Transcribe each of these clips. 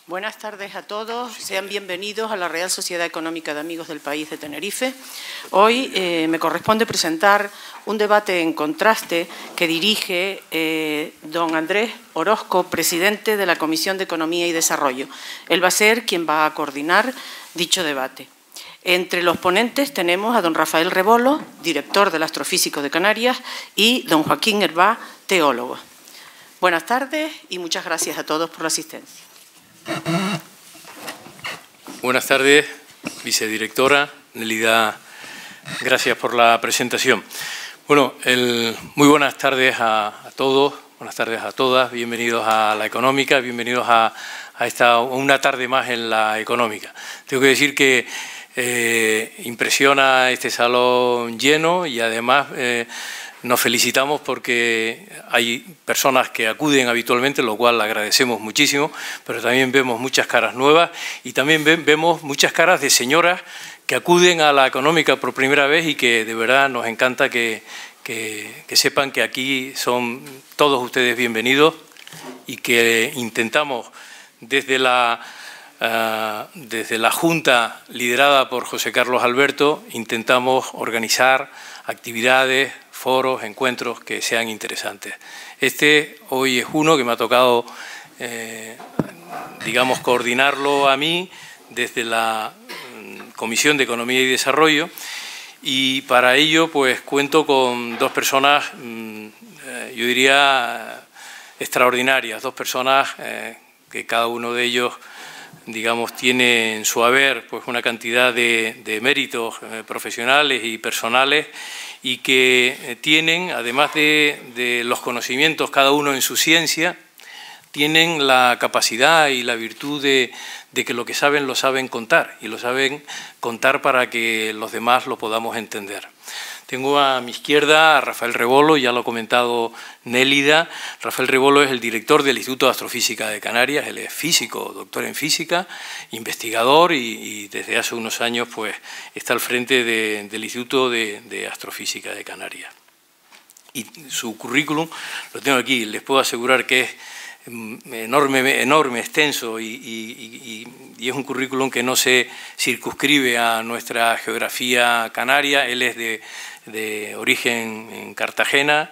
Buenas tardes a todos, sean bienvenidos a la Real Sociedad Económica de Amigos del País de Tenerife. Hoy me corresponde presentar un debate en contraste que dirige don Andrés Orozco, presidente de la Comisión de Economía y Desarrollo. Él va a ser quien va a coordinar dicho debate. Entre los ponentes tenemos a don Rafael Rebolo, director del Astrofísico de Canarias, y don Joaquín Herbá, teólogo. Buenas tardes y muchas gracias a todos por la asistencia. Buenas tardes, vicedirectora Nélida, gracias por la presentación. Bueno, muy buenas tardes a todos, buenas tardes a todas, bienvenidos a la Económica, bienvenidos a una tarde más en la Económica. Tengo que decir que impresiona este salón lleno y además nos felicitamos porque hay personas que acuden habitualmente, lo cual agradecemos muchísimo, pero también vemos muchas caras nuevas y también vemos muchas caras de señoras que acuden a la Económica por primera vez y que de verdad nos encanta que sepan que aquí son todos ustedes bienvenidos y que intentamos desde la Junta liderada por José Carlos Alberto, intentamos organizar actividades, foros, encuentros que sean interesantes. Hoy es uno que me ha tocado, digamos, coordinarlo a mí desde la Comisión de Economía y Desarrollo y para ello pues cuento con dos personas, yo diría, extraordinarias, dos personas que cada uno de ellos, digamos, tiene en su haber pues una cantidad de méritos profesionales y personales y que tienen, además de los conocimientos cada uno en su ciencia, tienen la capacidad y la virtud de que lo que saben lo saben contar y lo saben contar para que los demás lo podamos entender. Tengo a mi izquierda a Rafael Rebolo, ya lo ha comentado Nélida. Rafael Rebolo es el director del Instituto de Astrofísica de Canarias, él es físico, doctor en física, investigador y desde hace unos años pues, está al frente del Instituto de Astrofísica de Canarias. Y su currículum, lo tengo aquí, les puedo asegurar que es enorme, extenso y es un currículum que no se circunscribe a nuestra geografía canaria. Él es de origen en Cartagena,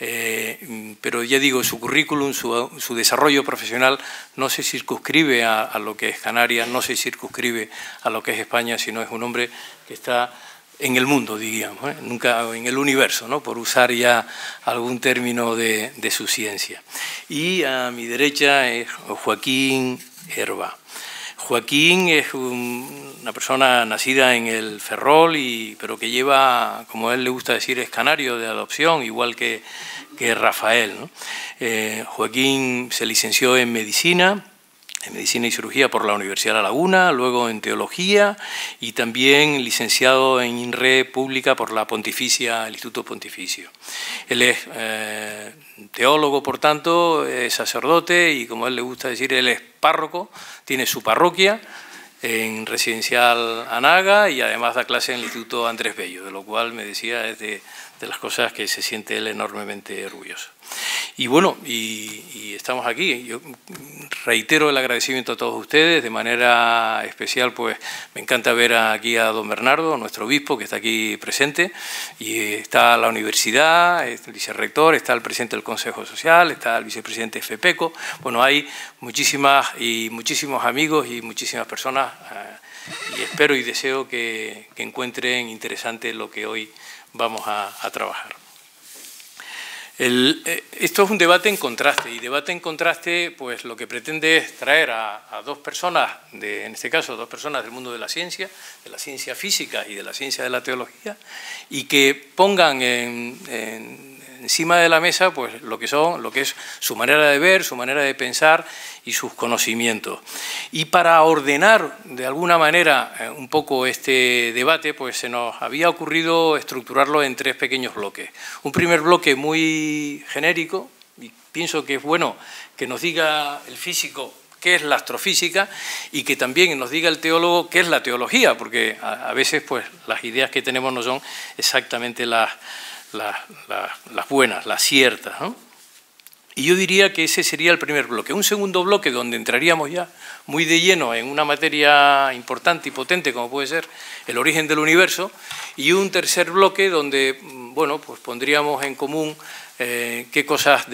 pero ya digo, su currículum, su desarrollo profesional no se circunscribe a lo que es Canarias, no se circunscribe a lo que es España, sino es un hombre que está en el mundo, diríamos, nunca en el universo, ¿no? Por usar ya algún término de su ciencia. Y a mi derecha es Joaquín Herbá. Joaquín es una persona nacida en el Ferrol, pero que lleva, como a él le gusta decir, es canario de adopción, igual que Rafael, ¿no? Joaquín se licenció en Medicina y Cirugía por la Universidad de La Laguna, luego en Teología y también licenciado en INRE Pública por la Pontificia, el Instituto Pontificio. Él es teólogo, por tanto, es sacerdote y, como a él le gusta decir, él es párroco, tiene su parroquia en Residencial Anaga y además da clase en el Instituto Andrés Bello, de lo cual me decía es de las cosas que se siente él enormemente orgulloso. Y bueno, y estamos aquí. Yo reitero el agradecimiento a todos ustedes, de manera especial pues me encanta ver aquí a don Bernardo, nuestro obispo, que está aquí presente, y está la universidad, el vicerrector, está el presidente del Consejo Social, está el vicepresidente de FEPECO. Bueno, hay muchísimos amigos y muchísimas personas y espero y deseo que encuentren interesante lo que hoy vamos a trabajar. Esto es un debate en contraste, y debate en contraste pues lo que pretende es traer a dos personas, en este caso dos personas del mundo de la ciencia física y de la ciencia de la teología, y que pongan encima de la mesa pues lo que es su manera de ver, su manera de pensar y sus conocimientos. Y para ordenar de alguna manera un poco este debate, pues se nos había ocurrido estructurarlo en tres pequeños bloques. Un primer bloque muy genérico, y pienso que es bueno que nos diga el físico qué es la astrofísica y que también nos diga el teólogo qué es la teología, porque a veces pues las ideas que tenemos no son exactamente las buenas, las ciertas, ¿no? Y yo diría que ese sería el primer bloque. Un segundo bloque donde entraríamos ya muy de lleno en una materia importante y potente como puede ser el origen del universo, y un tercer bloque donde, bueno, pues pondríamos en común qué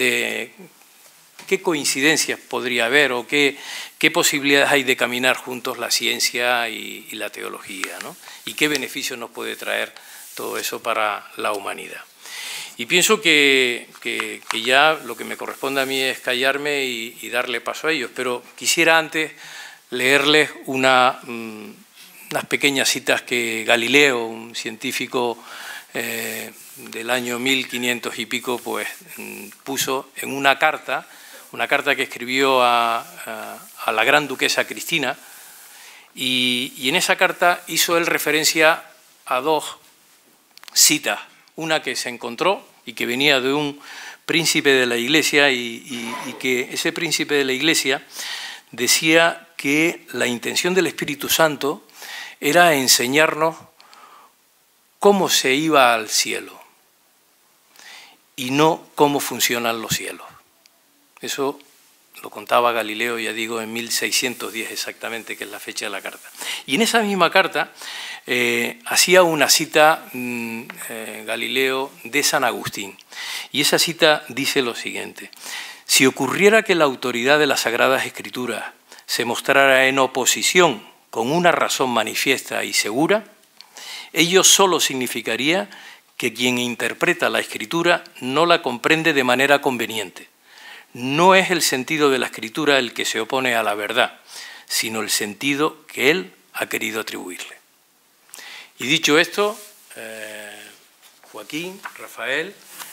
coincidencias podría haber o qué posibilidades hay de caminar juntos la ciencia y la teología, ¿no? Y qué beneficios nos puede traer todo eso para la humanidad. Y pienso que ya lo que me corresponde a mí es callarme y darle paso a ellos, pero quisiera antes leerles unas pequeñas citas que Galileo, un científico del año 1500 y pico, pues puso en una carta que escribió a la gran duquesa Cristina, y en esa carta hizo él referencia a dos citas. Una que se encontró y que venía de un príncipe de la Iglesia y que ese príncipe de la Iglesia decía que la intención del Espíritu Santo era enseñarnos cómo se iba al cielo y no cómo funcionan los cielos. Eso lo contaba Galileo, ya digo, en 1610 exactamente, que es la fecha de la carta. Y en esa misma carta hacía una cita Galileo de San Agustín. Y esa cita dice lo siguiente: si ocurriera que la autoridad de las Sagradas Escrituras se mostrara en oposición con una razón manifiesta y segura, ello solo significaría que quien interpreta la Escritura no la comprende de manera conveniente. No es el sentido de la Escritura el que se opone a la verdad, sino el sentido que él ha querido atribuirle. Y dicho esto, Joaquín, Rafael,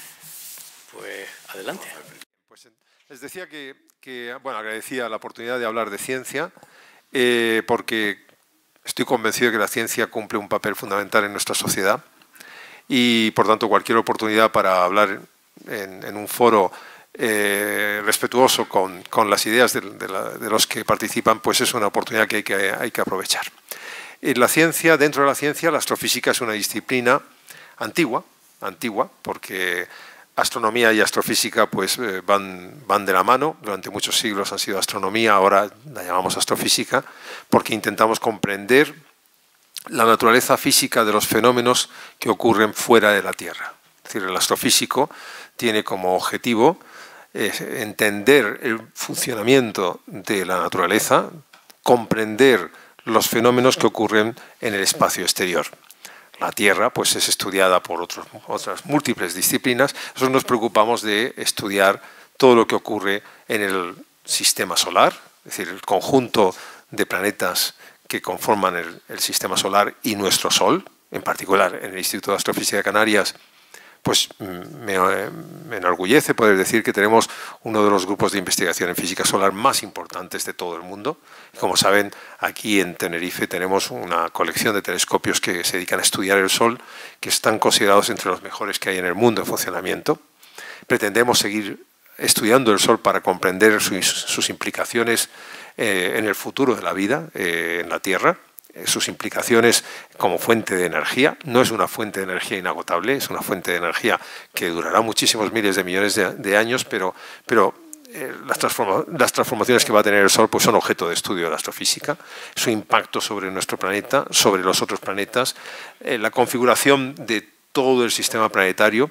pues adelante. Pues les decía que bueno, agradecía la oportunidad de hablar de ciencia, porque estoy convencido de que la ciencia cumple un papel fundamental en nuestra sociedad y, por tanto, cualquier oportunidad para hablar en un foro respetuoso con las ideas de los que participan, pues es una oportunidad que hay que aprovechar. En la ciencia, dentro de la ciencia, la astrofísica es una disciplina antigua, porque astronomía y astrofísica pues van de la mano. Durante muchos siglos han sido astronomía, ahora la llamamos astrofísica, porque intentamos comprender la naturaleza física de los fenómenos que ocurren fuera de la Tierra. Es decir, el astrofísico tiene como objetivo entender el funcionamiento de la naturaleza, comprender los fenómenos que ocurren en el espacio exterior. La Tierra pues, es estudiada por otras múltiples disciplinas. Nosotros nos preocupamos de estudiar todo lo que ocurre en el sistema solar, es decir, el conjunto de planetas que conforman el sistema solar y nuestro Sol. En particular, en el Instituto de Astrofísica de Canarias, pues me enorgullece poder decir que tenemos uno de los grupos de investigación en física solar más importantes de todo el mundo. Como saben, aquí en Tenerife tenemos una colección de telescopios que se dedican a estudiar el Sol, que están considerados entre los mejores que hay en el mundo en funcionamiento. Pretendemos seguir estudiando el Sol para comprender sus implicaciones en el futuro de la vida en la Tierra, sus implicaciones como fuente de energía. No es una fuente de energía inagotable, es una fuente de energía que durará muchísimos miles de millones de años, pero las transformaciones que va a tener el Sol pues son objeto de estudio de la astrofísica, su impacto sobre nuestro planeta, sobre los otros planetas, la configuración de todo el sistema planetario,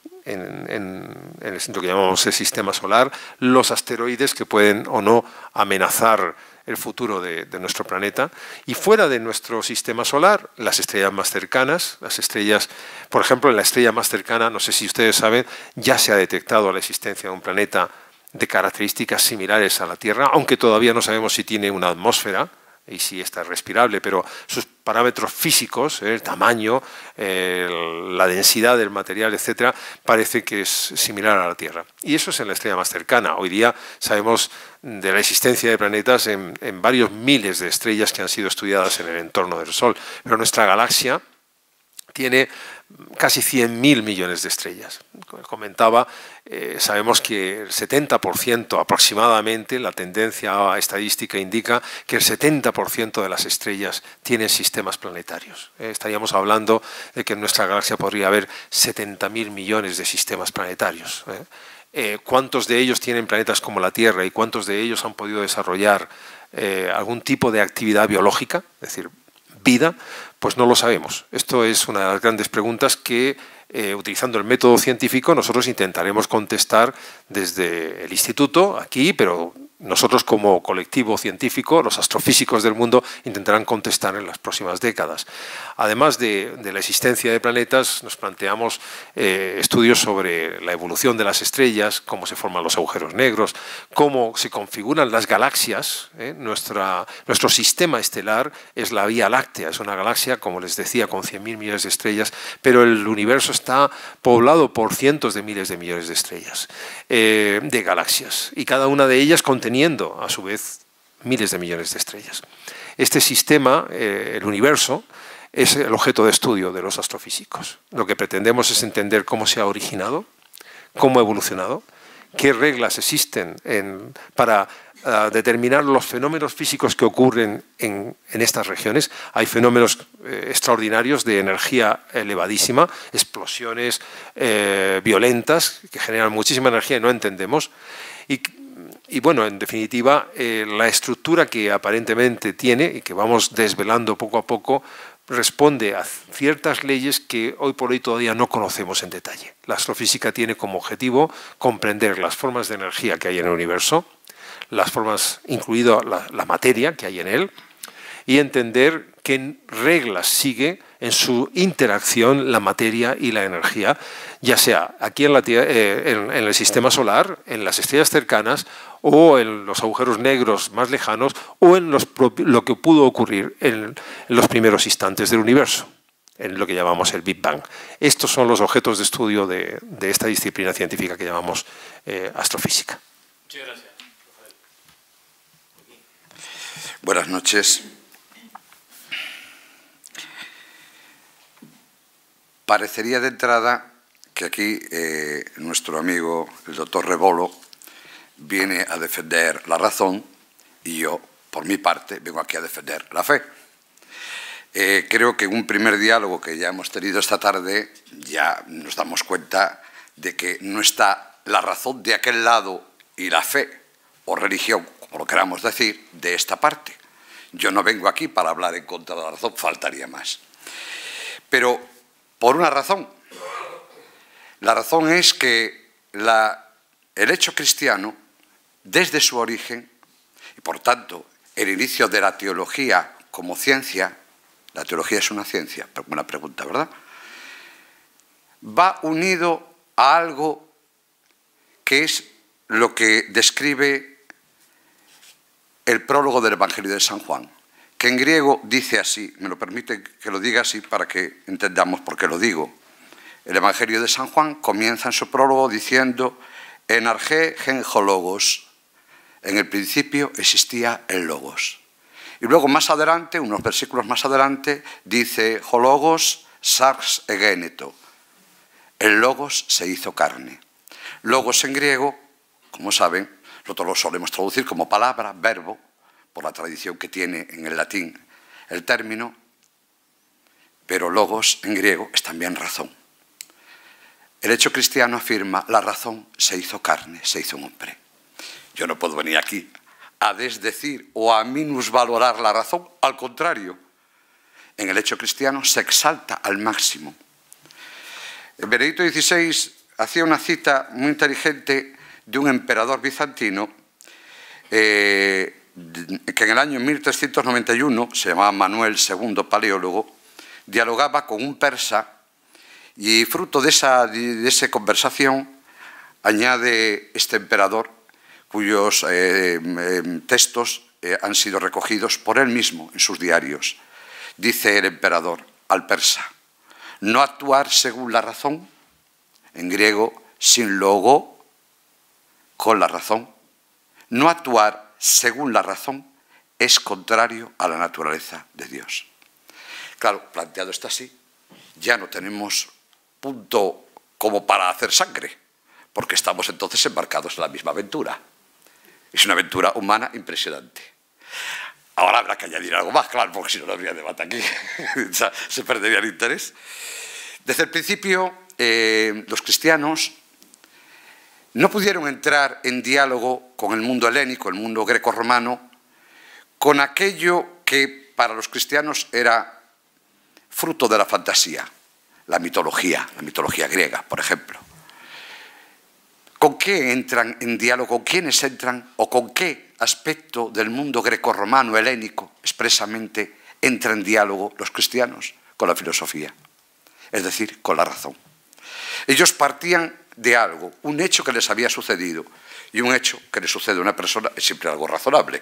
en el sentido que llamamos el sistema solar, los asteroides que pueden o no amenazar el futuro de nuestro planeta, y fuera de nuestro sistema solar, las estrellas más cercanas, las estrellas, por ejemplo, en la estrella más cercana, no sé si ustedes saben, ya se ha detectado la existencia de un planeta de características similares a la Tierra, aunque todavía no sabemos si tiene una atmósfera y si está respirable, pero sus parámetros físicos, el tamaño, la densidad del material, etcétera, parece que es similar a la Tierra. Y eso es en la estrella más cercana. Hoy día sabemos de la existencia de planetas en varios miles de estrellas que han sido estudiadas en el entorno del Sol. Pero nuestra galaxia tiene casi 100.000 millones de estrellas. Como comentaba, sabemos que el 70% aproximadamente, la tendencia estadística indica que el 70% de las estrellas tienen sistemas planetarios. Estaríamos hablando de que en nuestra galaxia podría haber 70.000 millones de sistemas planetarios. ¿Cuántos de ellos tienen planetas como la Tierra y cuántos de ellos han podido desarrollar algún tipo de actividad biológica, es decir, vida? Pues no lo sabemos. Esto es una de las grandes preguntas que, utilizando el método científico, nosotros intentaremos contestar desde el instituto, aquí, pero nosotros como colectivo científico, los astrofísicos del mundo, intentarán contestar en las próximas décadas. Además de la existencia de planetas, nos planteamos estudios sobre la evolución de las estrellas, cómo se forman los agujeros negros, cómo se configuran las galaxias. Nuestro sistema estelar es la Vía Láctea, es una galaxia, como les decía, con 100.000 millones de estrellas, pero el universo está poblado por cientos de miles de millones de estrellas, de galaxias, y cada una de ellas conteniendo, a su vez, miles de millones de estrellas. Este sistema, el universo, es el objeto de estudio de los astrofísicos. Lo que pretendemos es entender cómo se ha originado, cómo ha evolucionado, qué reglas existen para determinar los fenómenos físicos que ocurren en estas regiones. Hay fenómenos extraordinarios de energía elevadísima, explosiones violentas que generan muchísima energía y no entendemos. Y bueno, en definitiva, la estructura que aparentemente tiene y que vamos desvelando poco a poco responde a ciertas leyes que hoy por hoy todavía no conocemos en detalle. La astrofísica tiene como objetivo comprender las formas de energía que hay en el universo, las formas, incluido la materia que hay en él, y entender qué reglas sigue en su interacción la materia y la energía, ya sea aquí en el sistema solar, en las estrellas cercanas, o en los agujeros negros más lejanos, o en lo que pudo ocurrir en los primeros instantes del universo, en lo que llamamos el Big Bang. Estos son los objetos de estudio de esta disciplina científica que llamamos astrofísica. Muchas gracias. Buenas noches. Parecería de entrada que aquí nuestro amigo, el doctor Rebolo, viene a defender la razón y yo, por mi parte, vengo aquí a defender la fe. Creo que en un primer diálogo que ya hemos tenido esta tarde ya nos damos cuenta de que no está la razón de aquel lado y la fe o religión, como lo queramos decir, de esta parte. Yo no vengo aquí para hablar en contra de la razón, faltaría más. Pero por una razón. La razón es que el hecho cristiano, desde su origen, y por tanto el inicio de la teología como ciencia, la teología es una ciencia, buena pregunta, ¿verdad?, va unido a algo que es lo que describe el prólogo del Evangelio de San Juan, que en griego dice así, me lo permite que lo diga así para que entendamos por qué lo digo. El Evangelio de San Juan comienza en su prólogo diciendo «En arché gen logos», en el principio existía el logos. Y luego más adelante, unos versículos más adelante, dice «Hologos sarx egéneto», el logos se hizo carne. Logos en griego, como saben, nosotros lo solemos traducir como palabra, verbo, por la tradición que tiene en el latín el término, pero logos en griego es también razón. El hecho cristiano afirma, la razón se hizo carne, se hizo un hombre. Yo no puedo venir aquí a desdecir o a minusvalorar la razón, al contrario, en el hecho cristiano se exalta al máximo. Benedicto XVI hacía una cita muy inteligente de un emperador bizantino que en el año 1391, se llamaba Manuel II Paleólogo, dialogaba con un persa y fruto de esa conversación añade este emperador, cuyos textos han sido recogidos por él mismo en sus diarios. Dice el emperador al persa, no actuar según la razón, en griego sin logo, con la razón, no actuar según la razón es contrario a la naturaleza de Dios. Claro, planteado está así, ya no tenemos punto como para hacer sangre, porque estamos entonces embarcados en la misma aventura. Es una aventura humana impresionante. Ahora habrá que añadir algo más, claro, porque si no, no habría debate aquí. Se perdería el interés. Desde el principio, los cristianos no pudieron entrar en diálogo con el mundo helénico, el mundo greco-romano, con aquello que para los cristianos era fruto de la fantasía, la mitología griega, por ejemplo. ¿Con qué entran en diálogo? ¿Quiénes entran o con qué aspecto del mundo greco-romano helénico expresamente entran en diálogo los cristianos? Con la filosofía, es decir, con la razón. Ellos partían de algo, un hecho que les había sucedido, y un hecho que le sucede a una persona es siempre algo razonable.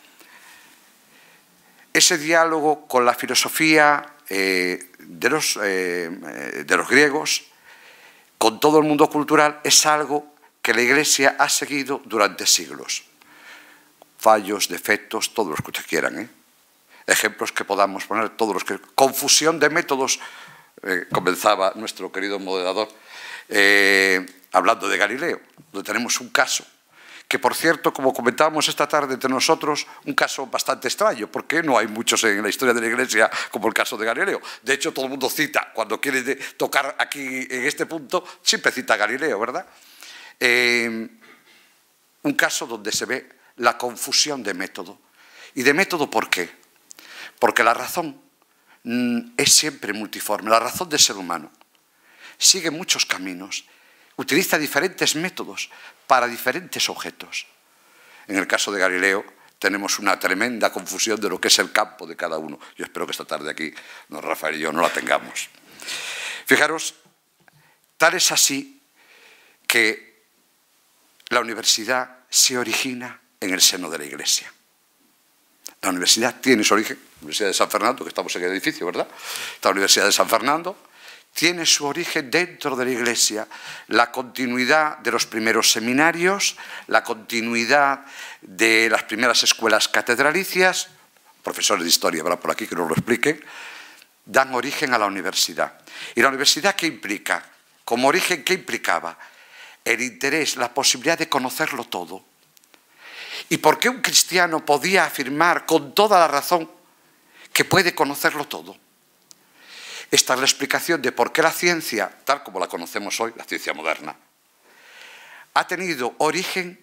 Ese diálogo con la filosofía de los griegos, con todo el mundo cultural, es algo que la Iglesia ha seguido durante siglos. Fallos, defectos, todos los que ustedes quieran, ejemplos que podamos poner, todos los que... Confusión de métodos, comenzaba nuestro querido moderador, hablando de Galileo, donde tenemos un caso, que por cierto, como comentábamos esta tarde entre nosotros, un caso bastante extraño, porque no hay muchos en la historia de la Iglesia como el caso de Galileo. De hecho, todo el mundo cita, cuando quiere tocar aquí en este punto, siempre cita a Galileo, ¿verdad? Un caso donde se ve la confusión de método. ¿Y de método por qué? Porque la razón es siempre multiforme. La razón del ser humano sigue muchos caminos, utiliza diferentes métodos para diferentes objetos. En el caso de Galileo tenemos una tremenda confusión de lo que es el campo de cada uno. Yo espero que esta tarde aquí, don Rafael y yo, no la tengamos. Fijaros, tal es así que la universidad se origina en el seno de la Iglesia. La universidad tiene su origen, la Universidad de San Fernando, que estamos en el edificio, ¿verdad? La Universidad de San Fernando tiene su origen dentro de la Iglesia, la continuidad de los primeros seminarios, la continuidad de las primeras escuelas catedralicias, profesores de historia habrá por aquí que nos lo expliquen, dan origen a la universidad. ¿Y la universidad qué implica? Como origen, ¿qué implicaba? El interés, la posibilidad de conocerlo todo. ¿Y por qué un cristiano podía afirmar con toda la razón que puede conocerlo todo? Esta es la explicación de por qué la ciencia, tal como la conocemos hoy, la ciencia moderna, ha tenido origen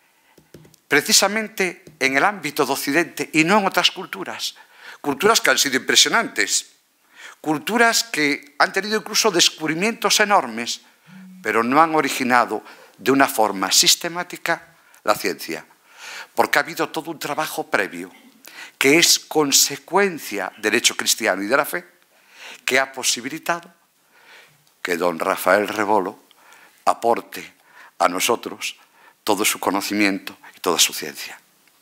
precisamente en el ámbito de Occidente y no en otras culturas. Culturas que han sido impresionantes, culturas que han tenido incluso descubrimientos enormes, pero no han originado de una forma sistemática la ciencia, porque ha habido todo un trabajo previo, que es consecuencia del hecho cristiano y de la fe, que ha posibilitado que don Rafael Rebolo aporte a nosotros todo su conocimiento y toda su ciencia.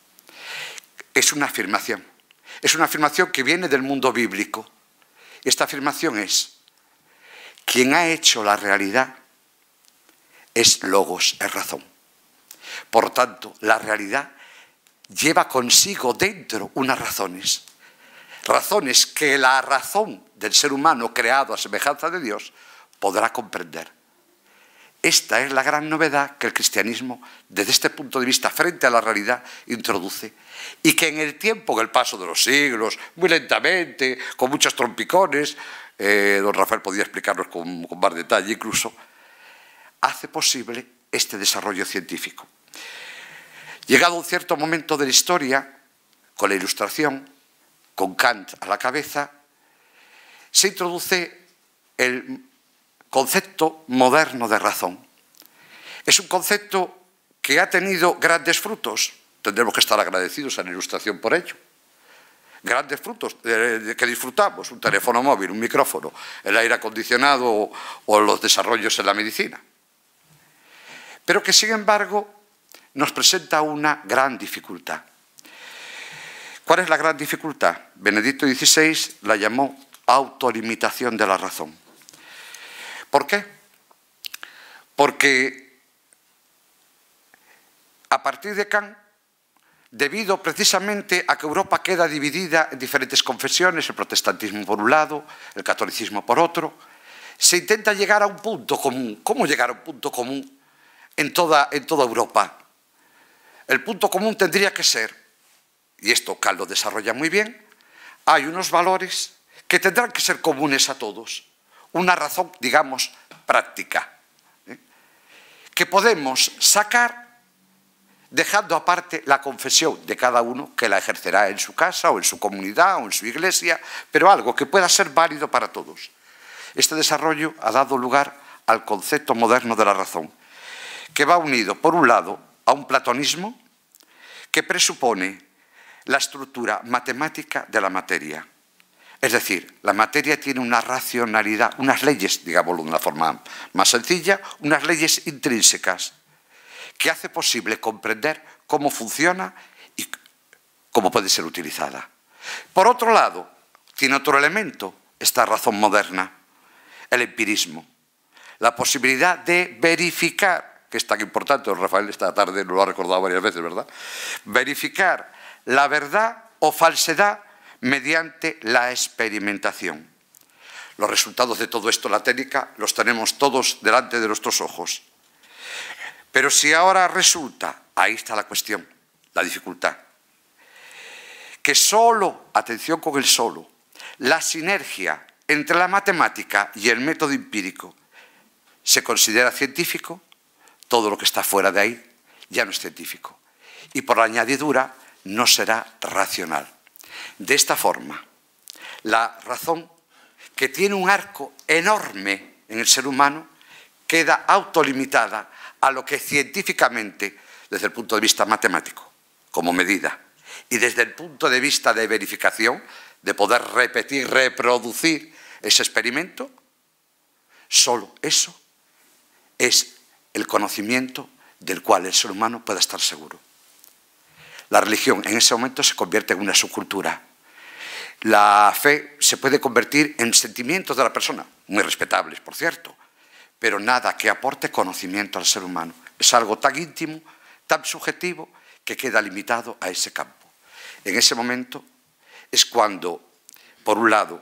Es una afirmación que viene del mundo bíblico. Esta afirmación es: quien ha hecho la realidad es logos, es razón. Por tanto, la realidad lleva consigo dentro unas razones. Razones que la razón del ser humano creado a semejanza de Dios podrá comprender. Esta es la gran novedad que el cristianismo, desde este punto de vista, frente a la realidad, introduce, y que en el tiempo, en el paso de los siglos, muy lentamente, con muchos trompicones, don Rafael podía explicarnos con más detalle incluso, hace posible este desarrollo científico. Llegado un cierto momento de la historia, con la Ilustración, con Kant a la cabeza, se introduce el concepto moderno de razón. Es un concepto que ha tenido grandes frutos. Tendremos que estar agradecidos a la Ilustración por ello. Grandes frutos que disfrutamos: un teléfono móvil, un micrófono, el aire acondicionado o los desarrollos en la medicina. Pero que, sin embargo, nos presenta una gran dificultad. ¿Cuál es la gran dificultad? Benedicto XVI la llamó autolimitación de la razón. ¿Por qué? Porque a partir de Kant debido precisamente a que Europa queda dividida en diferentes confesiones, el protestantismo por un lado, el catolicismo por otro. Se intenta llegar a un punto común. ¿Cómo llegar a un punto común en toda Europa? El punto común tendría que ser, y esto Cal lo desarrolla muy bien, hay unos valores que tendrán que ser comunes a todos. Una razón, digamos, práctica, que podemos sacar dejando aparte la confesión de cada uno, que la ejercerá en su casa o en su comunidad o en su iglesia, pero algo que pueda ser válido para todos. Este desarrollo ha dado lugar al concepto moderno de la razón, que va unido, por un lado, a un platonismo que presupone la estructura matemática de la materia. Es decir, la materia tiene una racionalidad, unas leyes, digámoslo de una forma más sencilla, unas leyes intrínsecas que hace posible comprender cómo funciona y cómo puede ser utilizada. Por otro lado, tiene otro elemento esta razón moderna, el empirismo, la posibilidad de verificar, que es tan importante, Rafael esta tarde lo ha recordado varias veces, ¿verdad? Verificar la verdad o falsedad mediante la experimentación. Los resultados de todo esto, la técnica, los tenemos todos delante de nuestros ojos. Pero si ahora resulta, ahí está la cuestión, la dificultad, que solo, atención con el solo, la sinergia entre la matemática y el método empírico se considera científico, todo lo que está fuera de ahí ya no es científico. Y por la añadidura no será racional. De esta forma, la razón, que tiene un arco enorme en el ser humano, queda autolimitada a lo que científicamente, desde el punto de vista matemático, como medida, y desde el punto de vista de verificación, de poder repetir, reproducir ese experimento, solo eso es el conocimiento del cual el ser humano pueda estar seguro. La religión en ese momento se convierte en una subcultura. La fe se puede convertir en sentimientos de la persona, muy respetables, por cierto, pero nada que aporte conocimiento al ser humano. Es algo tan íntimo, tan subjetivo, que queda limitado a ese campo. En ese momento es cuando, por un lado,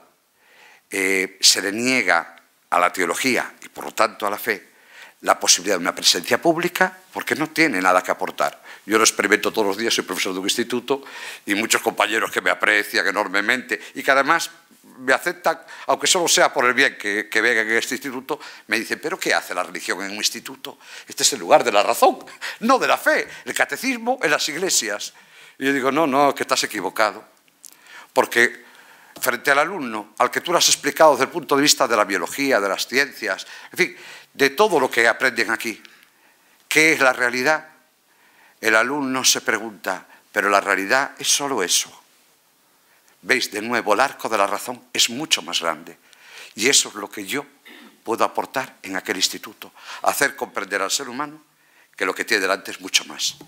se le niega a la teología y, por lo tanto, a la fe, la posibilidad de una presencia pública, porque no tiene nada que aportar. Yo lo experimento todos los días, soy profesor de un instituto, y muchos compañeros que me aprecian enormemente y que además me aceptan, aunque solo sea por el bien que vengan en este instituto, me dicen, ¿pero qué hace la religión en un instituto? Este es el lugar de la razón, no de la fe, el catecismo en las iglesias. Y yo digo, no, que estás equivocado, porque frente al alumno, al que tú le has explicado desde el punto de vista de la biología, de las ciencias, en fin, de todo lo que aprenden aquí, ¿qué es la realidad? El alumno se pregunta, pero la realidad es solo eso. ¿Veis? De nuevo, el arco de la razón es mucho más grande. Y eso es lo que yo puedo aportar en aquel instituto. Hacer comprender al ser humano que lo que tiene delante es mucho más.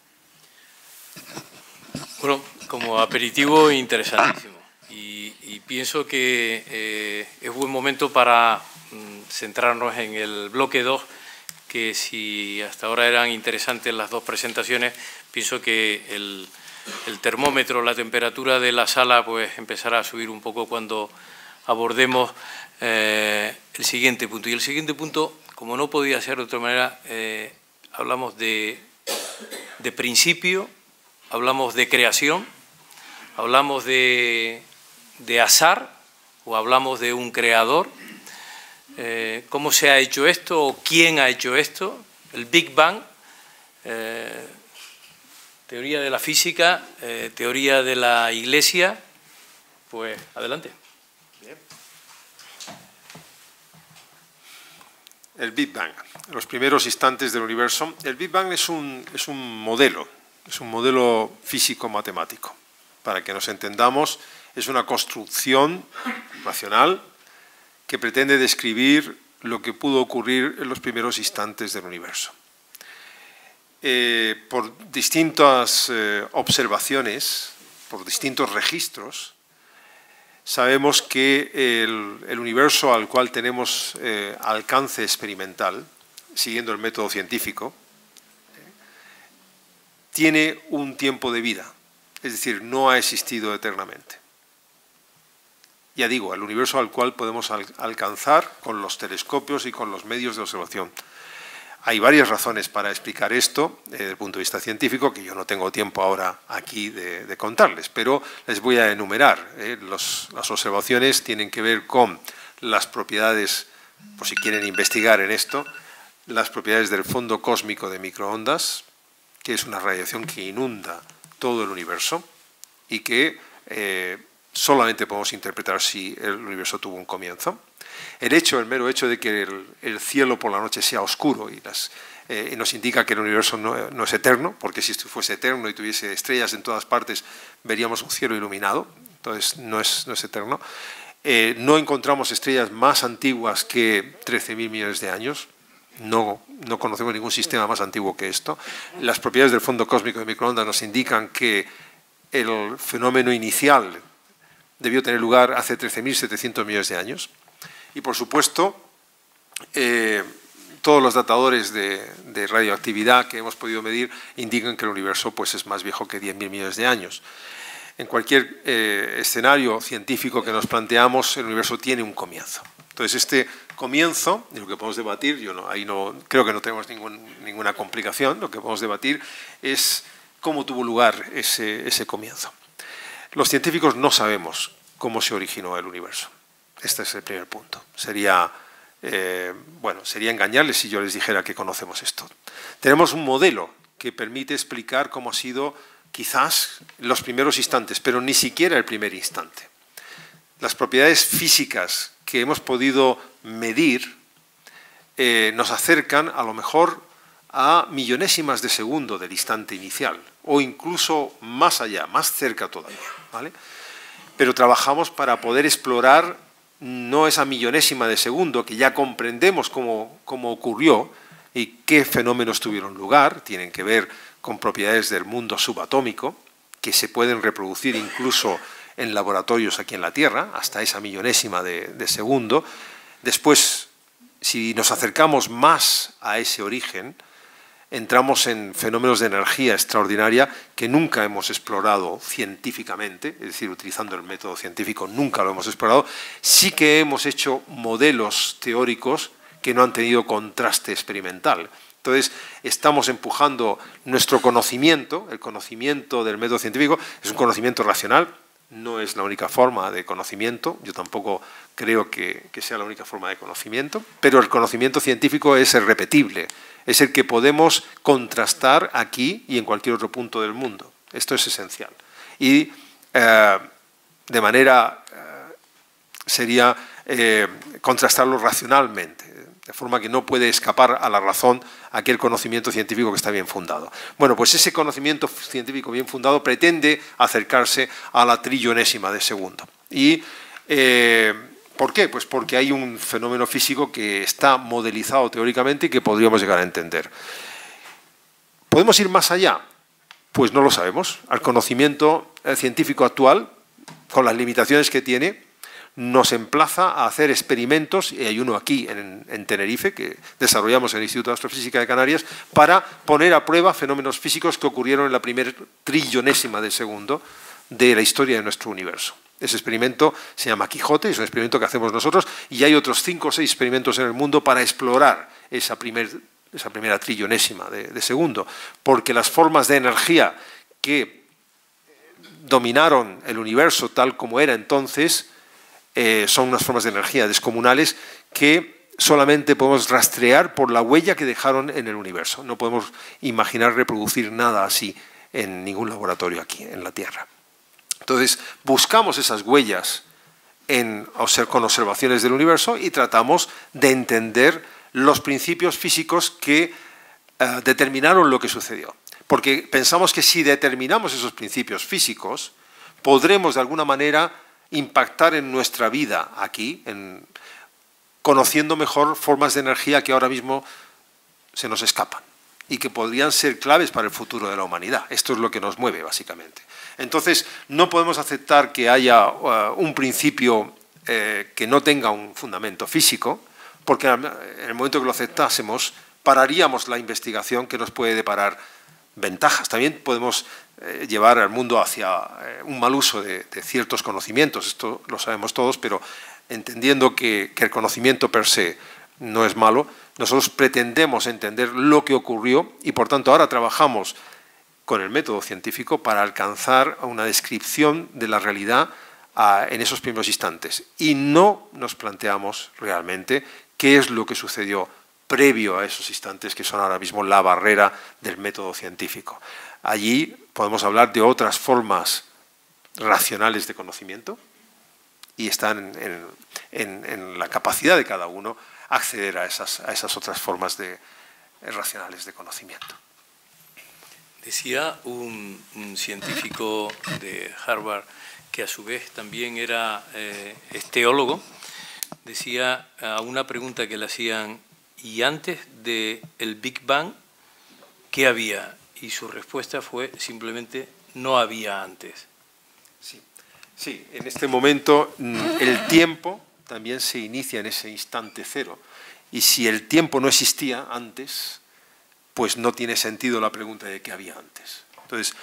Bueno, como aperitivo interesantísimo. Y pienso que es buen momento para centrarnos en el bloque 2, que si hasta ahora eran interesantes las dos presentaciones, pienso que el termómetro, la temperatura de la sala, pues empezará a subir un poco cuando abordemos el siguiente punto. Y el siguiente punto, como no podía ser de otra manera, hablamos de principio, hablamos de creación, hablamos de azar o hablamos de un creador. ¿Cómo se ha hecho esto o quién ha hecho esto? El Big Bang, teoría de la física, teoría de la Iglesia. Pues adelante. Bien. El Big Bang, los primeros instantes del universo. El Big Bang es un modelo físico-matemático. Para que nos entendamos, es una construcción racional que pretende describir lo que pudo ocurrir en los primeros instantes del universo. Por distintas observaciones, por distintos registros, sabemos que el universo al cual tenemos alcance experimental, siguiendo el método científico, tiene un tiempo de vida, es decir, no ha existido eternamente. Ya digo, el universo al cual podemos alcanzar con los telescopios y con los medios de observación. Hay varias razones para explicar esto desde el punto de vista científico, que yo no tengo tiempo ahora aquí de contarles, pero les voy a enumerar. Las observaciones tienen que ver con las propiedades, por si quieren investigar en esto, las propiedades del fondo cósmico de microondas, que es una radiación que inunda todo el universo y que solamente podemos interpretar si el universo tuvo un comienzo. El mero hecho de que el cielo por la noche sea oscuro y nos indica que el universo no es eterno, porque si fuese eterno y tuviese estrellas en todas partes, veríamos un cielo iluminado, entonces no es eterno. No encontramos estrellas más antiguas que 13.000 millones de años, no conocemos ningún sistema más antiguo que esto. Las propiedades del fondo cósmico de microondas nos indican que el fenómeno inicial debió tener lugar hace 13.700 millones de años. Y, por supuesto, todos los datadores de radioactividad que hemos podido medir indican que el universo pues, es más viejo que 10.000 millones de años. En cualquier escenario científico que nos planteamos, el universo tiene un comienzo. Entonces, este comienzo, y lo que podemos debatir, creo que no tenemos ninguna complicación, lo que podemos debatir es cómo tuvo lugar ese comienzo. Los científicos no sabemos cómo se originó el universo. Este es el primer punto. Sería engañarles si yo les dijera que conocemos esto. Tenemos un modelo que permite explicar cómo ha sido quizás los primeros instantes, pero ni siquiera el primer instante. Las propiedades físicas que hemos podido medir nos acercan a lo mejor a millonésimas de segundo del instante inicial, o incluso más allá, más cerca todavía, ¿vale? Pero trabajamos para poder explorar no esa millonésima de segundo, que ya comprendemos cómo ocurrió y qué fenómenos tuvieron lugar, tienen que ver con propiedades del mundo subatómico, que se pueden reproducir incluso en laboratorios aquí en la Tierra, hasta esa millonésima de segundo. Después, si nos acercamos más a ese origen, entramos en fenómenos de energía extraordinaria que nunca hemos explorado científicamente, es decir, utilizando el método científico nunca lo hemos explorado. Sí que hemos hecho modelos teóricos que no han tenido contraste experimental. Entonces, estamos empujando nuestro conocimiento, el conocimiento del método científico, es un conocimiento racional, no es la única forma de conocimiento, yo tampoco creo que sea la única forma de conocimiento, pero el conocimiento científico es el repetible, es el que podemos contrastar aquí y en cualquier otro punto del mundo. Esto es esencial. Y de manera sería contrastarlo racionalmente, de forma que no puede escapar a la razón aquel conocimiento científico que está bien fundado. Bueno, pues ese conocimiento científico bien fundado pretende acercarse a la trillonésima de segundo. ¿Y por qué? Pues porque hay un fenómeno físico que está modelizado teóricamente y que podríamos llegar a entender. ¿Podemos ir más allá? Pues no lo sabemos. Al conocimiento científico actual, con las limitaciones que tiene, nos emplaza a hacer experimentos, y hay uno aquí en Tenerife, que desarrollamos en el Instituto de Astrofísica de Canarias, para poner a prueba fenómenos físicos que ocurrieron en la primera trillonésima de segundo de la historia de nuestro universo. Ese experimento se llama Quijote, es un experimento que hacemos nosotros, y hay otros 5 o 6 experimentos en el mundo para explorar esa primera trillonésima de segundo, porque las formas de energía que dominaron el universo tal como era entonces son unas formas de energía descomunales que solamente podemos rastrear por la huella que dejaron en el universo. No podemos imaginar reproducir nada así en ningún laboratorio aquí en la Tierra. Entonces, buscamos esas huellas con observaciones del universo y tratamos de entender los principios físicos que determinaron lo que sucedió. Porque pensamos que si determinamos esos principios físicos, podremos de alguna manera impactar en nuestra vida aquí, conociendo mejor formas de energía que ahora mismo se nos escapan y que podrían ser claves para el futuro de la humanidad. Esto es lo que nos mueve, básicamente. Entonces, no podemos aceptar que haya un principio que no tenga un fundamento físico, porque en el momento que lo aceptásemos, pararíamos la investigación que nos puede deparar ventajas. También podemos llevar al mundo hacia un mal uso de ciertos conocimientos, esto lo sabemos todos, pero entendiendo que el conocimiento per se no es malo, nosotros pretendemos entender lo que ocurrió y por tanto ahora trabajamos con el método científico para alcanzar una descripción de la realidad en esos primeros instantes y no nos planteamos realmente qué es lo que sucedió previo a esos instantes que son ahora mismo la barrera del método científico. Allí podemos hablar de otras formas racionales de conocimiento y están en la capacidad de cada uno acceder a esas otras formas racionales de conocimiento. Decía un científico de Harvard, que a su vez también era teólogo, decía a una pregunta que le hacían: ¿y antes del Big Bang qué había? Y su respuesta fue simplemente: no había antes. Sí, en este momento el tiempo también se inicia en ese instante cero. Y si el tiempo no existía antes, pues no tiene sentido la pregunta de qué había antes. Entonces,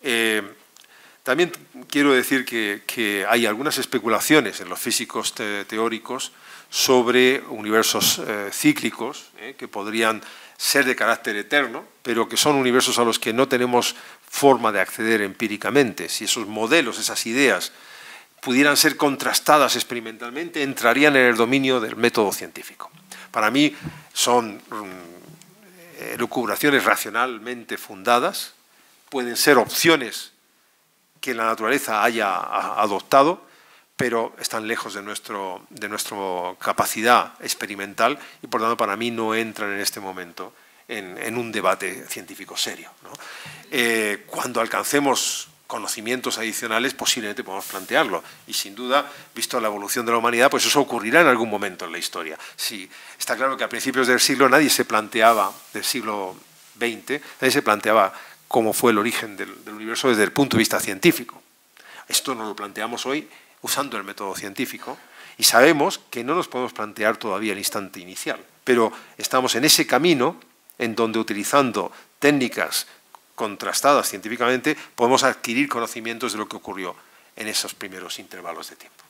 también quiero decir que hay algunas especulaciones en los físicos teóricos sobre universos cíclicos que podrían ser de carácter eterno, pero que son universos a los que no tenemos forma de acceder empíricamente. Si esos modelos, esas ideas, pudieran ser contrastadas experimentalmente, entrarían en el dominio del método científico. Para mí son elucubraciones racionalmente fundadas, pueden ser opciones que la naturaleza haya adoptado, pero están lejos de nuestra capacidad experimental y por tanto para mí no entran en este momento en un debate científico serio, ¿no? Cuando alcancemos conocimientos adicionales posiblemente podemos plantearlo y sin duda, visto la evolución de la humanidad, pues eso ocurrirá en algún momento en la historia. Sí, está claro que a principios del siglo nadie se planteaba, del siglo XX, nadie se planteaba cómo fue el origen del universo desde el punto de vista científico. Esto nos lo planteamos hoy usando el método científico y sabemos que no nos podemos plantear todavía el instante inicial, pero estamos en ese camino en donde utilizando técnicas contrastadas científicamente podemos adquirir conocimientos de lo que ocurrió en esos primeros intervalos de tiempo.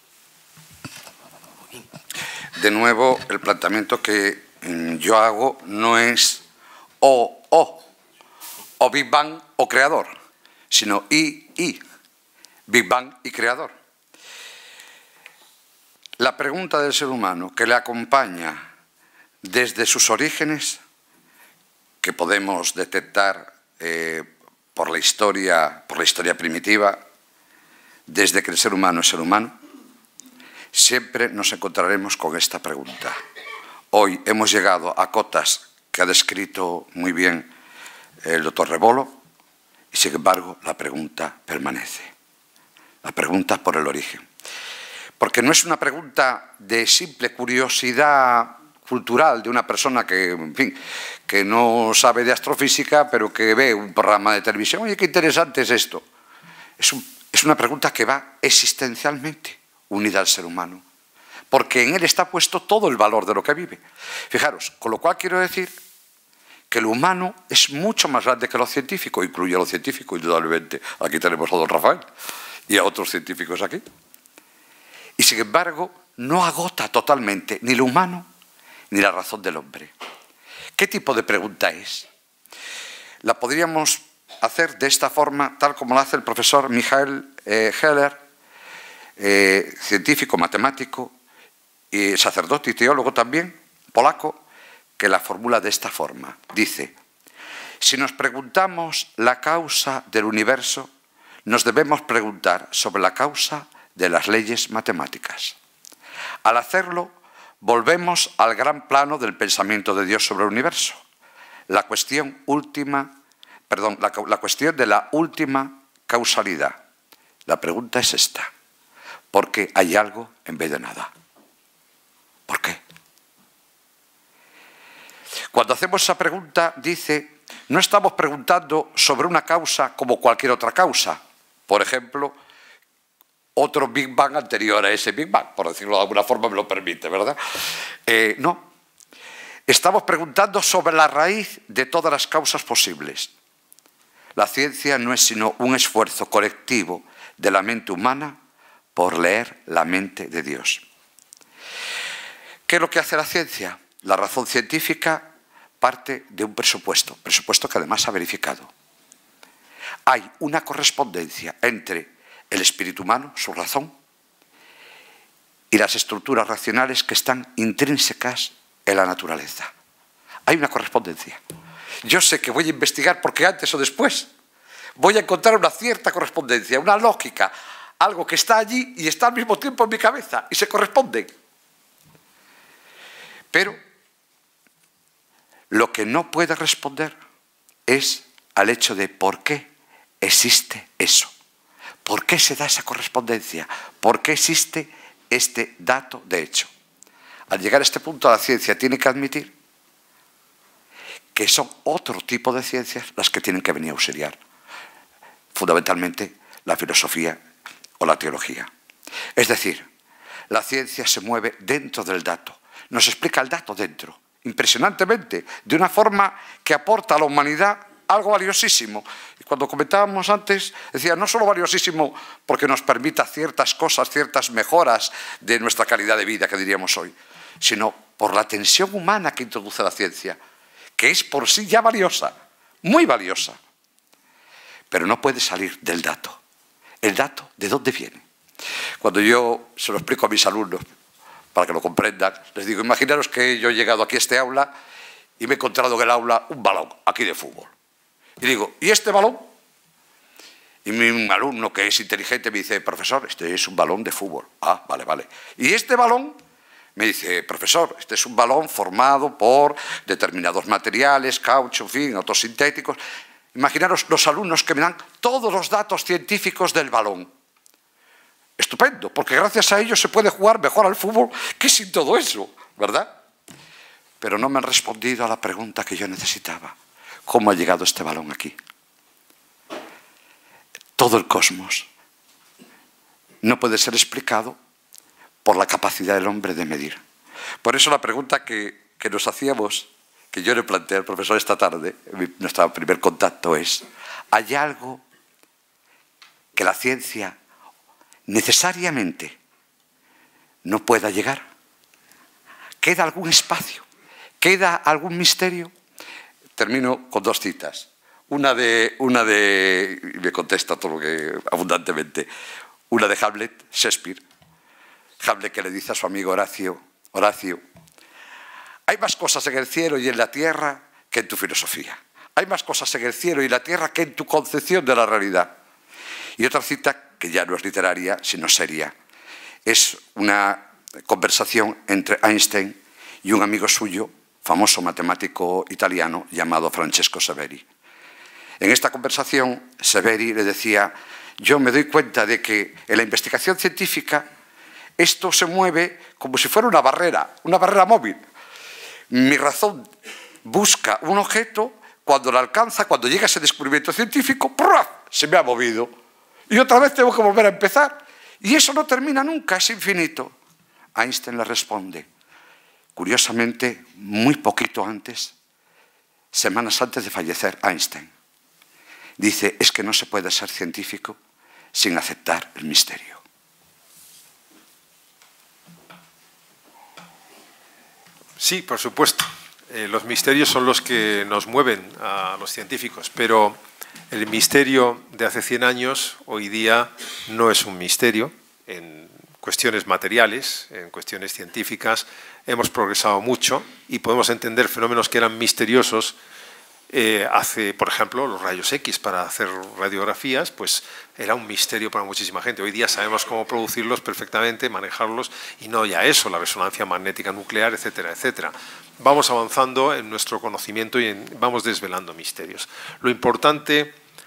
De nuevo, el planteamiento que yo hago no es o Big Bang o creador, sino y Big Bang y creador. La pregunta del ser humano que le acompaña desde sus orígenes, que podemos detectar por la historia primitiva, desde que el ser humano es ser humano, siempre nos encontraremos con esta pregunta. Hoy hemos llegado a cotas que ha descrito muy bien el doctor Rebolo y sin embargo la pregunta permanece. La pregunta por el origen. Porque no es una pregunta de simple curiosidad cultural de una persona que, en fin, que no sabe de astrofísica, pero que ve un programa de televisión. Oye, qué interesante es esto. Es una pregunta que va existencialmente unida al ser humano, porque en él está puesto todo el valor de lo que vive. Fijaros, con lo cual quiero decir que lo humano es mucho más grande que lo científico, incluye a lo científico, indudablemente. Aquí tenemos a don Rafael y a otros científicos aquí. Y sin embargo, no agota totalmente ni lo humano ni la razón del hombre. ¿Qué tipo de pregunta es? La podríamos hacer de esta forma, tal como la hace el profesor Michael Heller, científico, matemático, y sacerdote y teólogo también, polaco, que la formula de esta forma. Dice: si nos preguntamos la causa del universo, nos debemos preguntar sobre la causa de las leyes matemáticas. Al hacerlo, volvemos al gran plano del pensamiento de Dios sobre el universo. La cuestión de la última causalidad. La pregunta es esta: ¿por qué hay algo en vez de nada? ¿Por qué? Cuando hacemos esa pregunta, dice, no estamos preguntando sobre una causa como cualquier otra causa. Por ejemplo, otro Big Bang anterior a ese Big Bang, por decirlo de alguna forma, me lo permite, ¿verdad? No. Estamos preguntando sobre la raíz de todas las causas posibles. La ciencia no es sino un esfuerzo colectivo de la mente humana por leer la mente de Dios. ¿Qué es lo que hace la ciencia? La razón científica parte de un presupuesto que además se ha verificado. Hay una correspondencia entre el espíritu humano, su razón, y las estructuras racionales que están intrínsecas en la naturaleza. Hay una correspondencia. Yo sé que voy a investigar porque antes o después voy a encontrar una cierta correspondencia, una lógica, algo que está allí y está al mismo tiempo en mi cabeza y se corresponden. Pero lo que no puede responder es al hecho de por qué existe eso. ¿Por qué se da esa correspondencia? ¿Por qué existe este dato de hecho? Al llegar a este punto, la ciencia tiene que admitir que son otro tipo de ciencias las que tienen que venir a auxiliar. Fundamentalmente la filosofía o la teología. Es decir, la ciencia se mueve dentro del dato. Nos explica el dato dentro, impresionantemente, de una forma que aporta a la humanidad algo valiosísimo. Y cuando comentábamos antes, decía, no solo valiosísimo porque nos permita ciertas cosas, ciertas mejoras de nuestra calidad de vida, que diríamos hoy, sino por la tensión humana que introduce la ciencia, que es por sí ya valiosa, muy valiosa. Pero no puede salir del dato. ¿El dato de dónde viene? Cuando yo se lo explico a mis alumnos, para que lo comprendan, les digo, imaginaros que yo he llegado aquí a este aula y me he encontrado en el aula un balón, aquí de fútbol. Y digo, ¿y este balón? Y mi alumno, que es inteligente, me dice, profesor, este es un balón de fútbol. Ah, vale, vale. ¿Y este balón? Me dice, profesor, este es un balón formado por determinados materiales, caucho, en fin, otros sintéticos. Imaginaros los alumnos que me dan todos los datos científicos del balón. Estupendo, porque gracias a ellos se puede jugar mejor al fútbol que sin todo eso, ¿verdad? Pero no me han respondido a la pregunta que yo necesitaba. ¿Cómo ha llegado este balón aquí? Todo el cosmos no puede ser explicado por la capacidad del hombre de medir. Por eso la pregunta que nos hacíamos, que yo le planteé al profesor esta tarde, en nuestro primer contacto, es, ¿hay algo que la ciencia necesariamente no pueda llegar? ¿Queda algún espacio? ¿Queda algún misterio? Termino con dos citas. Una de y me contesta todo lo que abundantemente, una de Hamlet, Shakespeare. Hamlet, que le dice a su amigo Horacio, hay más cosas en el cielo y en la tierra que en tu filosofía. Hay más cosas en el cielo y en la tierra que en tu concepción de la realidad. Y otra cita, que ya no es literaria, sino seria. Es una conversación entre Einstein y un amigo suyo, famoso matemático italiano, llamado Francesco Severi. En esta conversación, Severi le decía, yo me doy cuenta de que en la investigación científica esto se mueve como si fuera una barrera móvil. Mi razón busca un objeto, cuando lo alcanza, cuando llega ese descubrimiento científico, ¡pruf!, se me ha movido. Y otra vez tengo que volver a empezar. Y eso no termina nunca, es infinito. Einstein le responde, curiosamente, muy poquito antes, semanas antes de fallecer Einstein. Dice, es que no se puede ser científico sin aceptar el misterio. Sí, por supuesto. Los misterios son los que nos mueven a los científicos, pero el misterio de hace 100 años, hoy día, no es un misterio. En cuestiones materiales, en cuestiones científicas, hemos progresado mucho y podemos entender fenómenos que eran misteriosos hace, por ejemplo, los rayos X para hacer radiografías, pues era un misterio para muchísima gente. Hoy día sabemos cómo producirlos perfectamente, manejarlos, y no ya eso, la resonancia magnética nuclear, etcétera, etcétera. Vamos avanzando en nuestro conocimiento y vamos desvelando misterios. Lo importante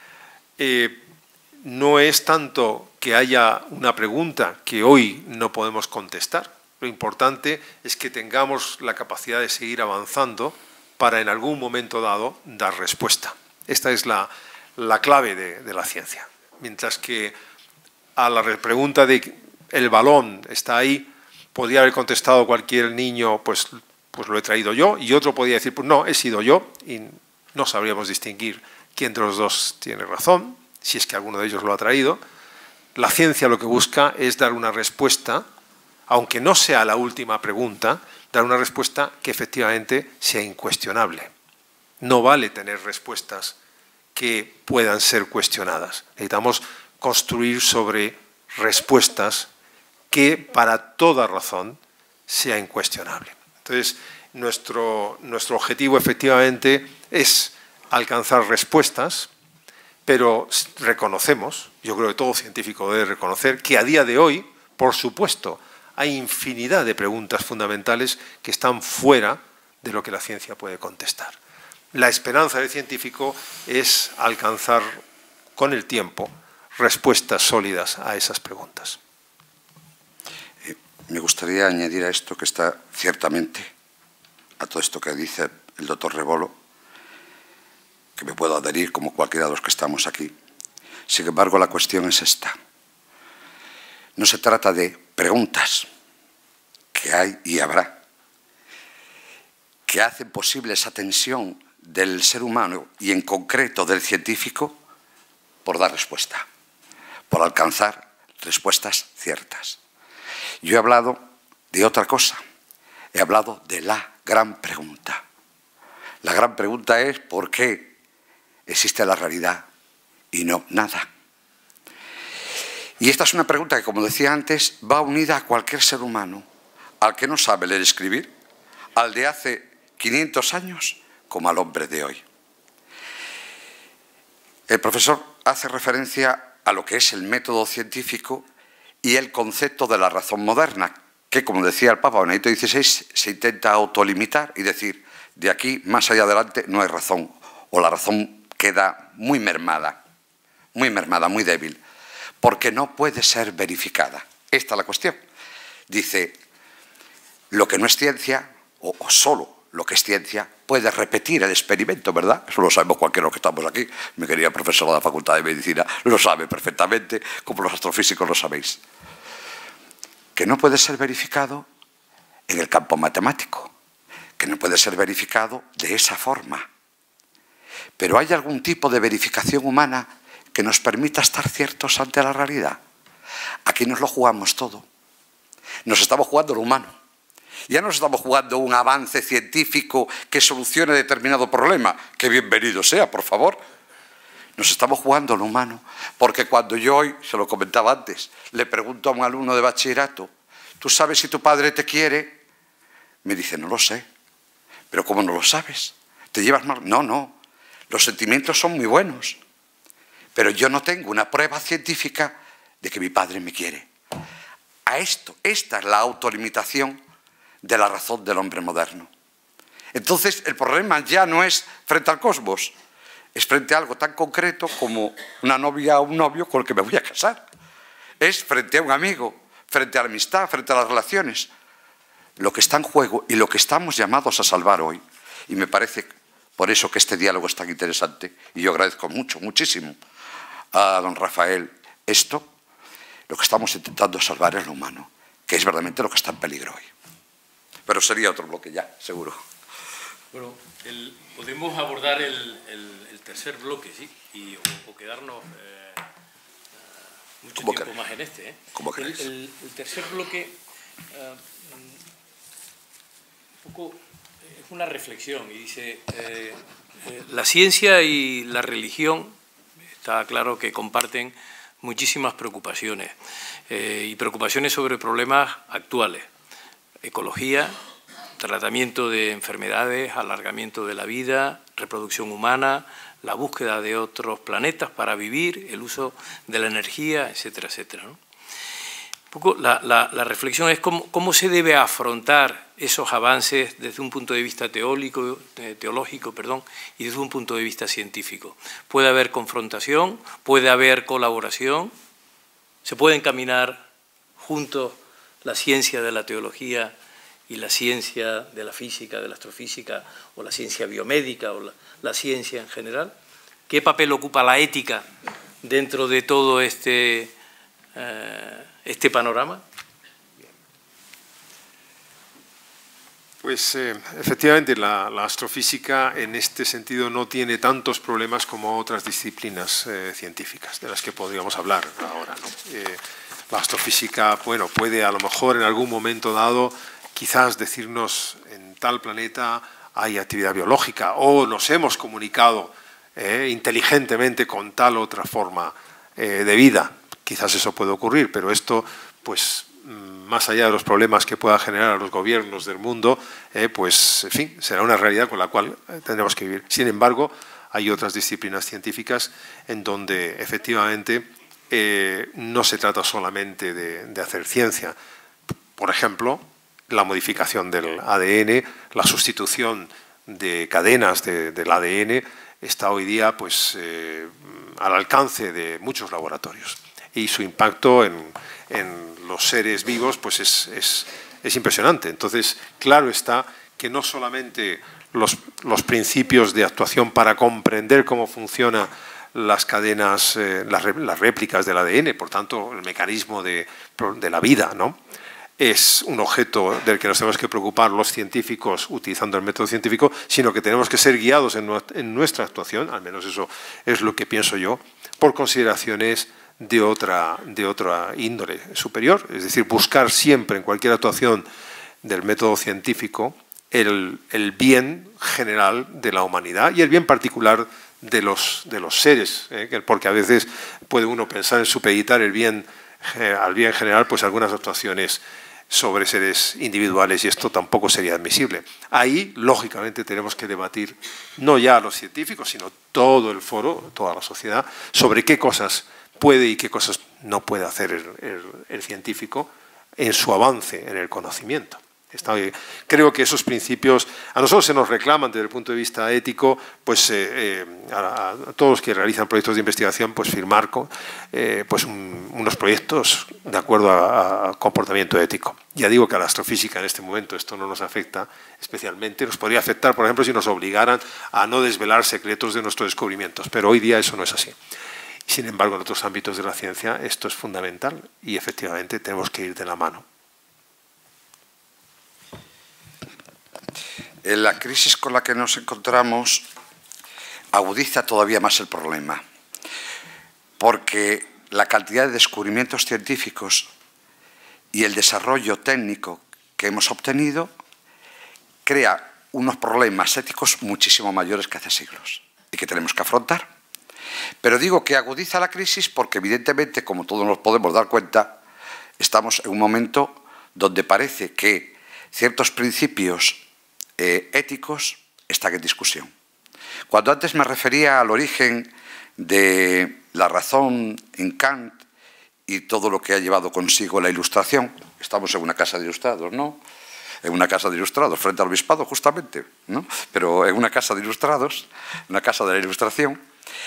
no es tanto que haya una pregunta que hoy no podemos contestar. Lo importante es que tengamos la capacidad de seguir avanzando para en algún momento dado dar respuesta. Esta es la clave de la ciencia. Mientras que a la pregunta de el balón está ahí, podría haber contestado cualquier niño, pues lo he traído yo, y otro podría decir, pues no, he sido yo, y no sabríamos distinguir quién de los dos tiene razón, si es que alguno de ellos lo ha traído. La ciencia lo que busca es dar una respuesta, aunque no sea la última pregunta, dar una respuesta que efectivamente sea incuestionable. No vale tener respuestas que puedan ser cuestionadas. Necesitamos construir sobre respuestas que para toda razón sea incuestionable. Entonces, nuestro objetivo efectivamente es alcanzar respuestas, pero reconocemos, yo creo que todo científico debe reconocer, que a día de hoy, por supuesto, hay infinidad de preguntas fundamentales que están fuera de lo que la ciencia puede contestar. La esperanza del científico es alcanzar con el tiempo respuestas sólidas a esas preguntas. Me gustaría añadir a esto que está ciertamente, a todo esto que dice el doctor Rebolo, que me puedo adherir como cualquiera de los que estamos aquí. Sin embargo, la cuestión es esta. No se trata de preguntas, que hay y habrá, que hacen posible esa tensión del ser humano y en concreto del científico por dar respuesta, por alcanzar respuestas ciertas. Yo he hablado de otra cosa, he hablado de la gran pregunta. La gran pregunta es ¿por qué existe la realidad y no nada? Y esta es una pregunta que, como decía antes, va unida a cualquier ser humano, al que no sabe leer y escribir, al de hace 500 años, como al hombre de hoy. El profesor hace referencia a lo que es el método científico y el concepto de la razón moderna, que, como decía el Papa Benedicto XVI, se intenta autolimitar y decir, de aquí más allá adelante no hay razón, o la razón queda muy mermada, muy débil, porque no puede ser verificada. Esta es la cuestión. Dice, lo que no es ciencia, o solo lo que es ciencia, puede repetir el experimento, ¿verdad? Eso lo sabemos cualquiera de los que estamos aquí. Mi querida profesora de la Facultad de Medicina lo sabe perfectamente, como los astrofísicos lo sabéis. Que no puede ser verificado en el campo matemático, que no puede ser verificado de esa forma. Pero ¿hay algún tipo de verificación humana que nos permita estar ciertos ante la realidad? Aquí nos lo jugamos todo. Nos estamos jugando lo humano. Ya no estamos jugando un avance científico que solucione determinado problema, que bienvenido sea, por favor. Nos estamos jugando lo humano, porque cuando yo hoy, se lo comentaba antes, le pregunto a un alumno de bachillerato, ¿tú sabes si tu padre te quiere? Me dice, no lo sé. ¿Pero cómo no lo sabes? ¿Te llevas mal? No, no. Los sentimientos son muy buenos, pero yo no tengo una prueba científica de que mi padre me quiere. Esta es la autolimitación de la razón del hombre moderno. Entonces, el problema ya no es frente al cosmos, es frente a algo tan concreto como una novia o un novio con el que me voy a casar. Es frente a un amigo, frente a la amistad, frente a las relaciones. Lo que está en juego y lo que estamos llamados a salvar hoy, y me parece por eso que este diálogo es tan interesante, y yo agradezco muchísimo a don Rafael esto, lo que estamos intentando salvar es lo humano, que es verdaderamente lo que está en peligro hoy. Pero sería otro bloque ya, seguro. Bueno, podemos abordar el tercer bloque, ¿sí? O quedarnos mucho tiempo más en este. Como queréis. El tercer bloque un poco es una reflexión y dice, la ciencia y la religión, está claro que comparten muchísimas preocupaciones y preocupaciones sobre problemas actuales. Ecología, tratamiento de enfermedades, alargamiento de la vida, reproducción humana, la búsqueda de otros planetas para vivir, el uso de la energía, etcétera, etcétera, ¿no? Un poco la reflexión es cómo se debe afrontar esos avances desde un punto de vista teológico, y desde un punto de vista científico. Puede haber confrontación, puede haber colaboración, se pueden caminar juntos la ciencia de la teología y la ciencia de la física, de la astrofísica, o la ciencia biomédica, o la ciencia en general. ¿Qué papel ocupa la ética dentro de todo este panorama? Pues efectivamente la astrofísica en este sentido no tiene tantos problemas como otras disciplinas científicas de las que podríamos hablar ahora, ¿no? La astrofísica, bueno, puede a lo mejor en algún momento dado quizás decirnos en tal planeta hay actividad biológica o nos hemos comunicado inteligentemente con tal otra forma de vida. Quizás eso puede ocurrir, pero esto, pues más allá de los problemas que pueda generar a los gobiernos del mundo, pues en fin, será una realidad con la cual tendremos que vivir. Sin embargo, hay otras disciplinas científicas en donde efectivamente no se trata solamente de hacer ciencia. Por ejemplo, la modificación del ADN, la sustitución de cadenas del ADN está hoy día pues, al alcance de muchos laboratorios y su impacto en los seres vivos pues es impresionante. Entonces, claro está que no solamente los principios de actuación para comprender cómo funcionan las cadenas, las réplicas del ADN, por tanto, el mecanismo de la vida, ¿no?, es un objeto del que nos tenemos que preocupar los científicos utilizando el método científico, sino que tenemos que ser guiados en nuestra actuación, al menos eso es lo que pienso yo, por consideraciones de otra índole superior, es decir, buscar siempre en cualquier actuación del método científico el bien general de la humanidad y el bien particular de los seres, porque a veces puede uno pensar en supeditar al bien general pues algunas actuaciones sobre seres individuales y esto tampoco sería admisible. Ahí, lógicamente, tenemos que debatir no ya los científicos, sino todo el foro, toda la sociedad, sobre qué cosas puede y qué cosas no puede hacer el científico en su avance en el conocimiento. Creo que esos principios a nosotros se nos reclaman desde el punto de vista ético, pues a todos los que realizan proyectos de investigación, pues firmar pues unos proyectos de acuerdo a comportamiento ético. Ya digo que a la astrofísica en este momento esto no nos afecta especialmente, nos podría afectar, por ejemplo, si nos obligaran a no desvelar secretos de nuestros descubrimientos, pero hoy día eso no es así. Sin embargo, en otros ámbitos de la ciencia esto es fundamental y efectivamente tenemos que ir de la mano. La crisis con la que nos encontramos agudiza todavía más el problema, porque la cantidad de descubrimientos científicos y el desarrollo técnico que hemos obtenido crea unos problemas éticos muchísimo mayores que hace siglos y que tenemos que afrontar. Pero digo que agudiza la crisis porque evidentemente, como todos nos podemos dar cuenta, estamos en un momento donde parece que ciertos principios éticos están en discusión. Cuando antes me refería al origen de la razón en Kant y todo lo que ha llevado consigo la Ilustración, estamos en una casa de ilustrados, ¿no? En una casa de ilustrados, frente al obispado justamente, ¿no? Pero en una casa de ilustrados, una casa de la Ilustración,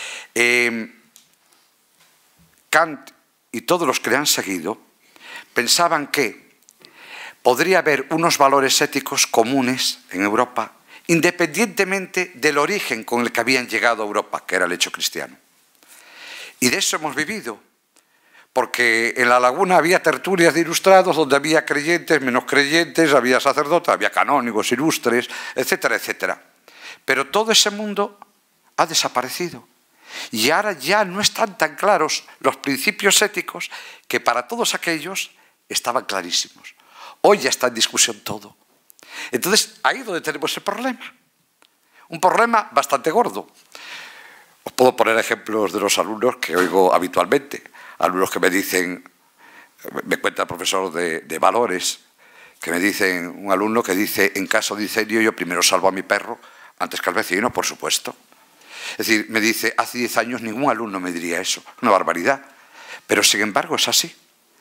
Kant y todos los que le han seguido pensaban que podría haber unos valores éticos comunes en Europa, independientemente del origen con el que habían llegado a Europa, que era el hecho cristiano. Y de eso hemos vivido, porque en la laguna había tertulias de ilustrados donde había creyentes, menos creyentes, había sacerdotes, había canónigos, ilustres, etcétera, etcétera. Pero todo ese mundo ha desaparecido. Y ahora ya no están tan claros los principios éticos que para todos aquellos estaban clarísimos. Hoy ya está en discusión todo. Entonces, ahí es donde tenemos el problema. Un problema bastante gordo. Os puedo poner ejemplos de los alumnos que oigo habitualmente. Alumnos que me dicen, me cuenta el profesor de valores, que me dicen, un alumno que dice, en caso de incendio yo primero salvo a mi perro antes que al vecino, por supuesto. Es decir, me dice, hace 10 años ningún alumno me diría eso. Una barbaridad. Pero sin embargo es así.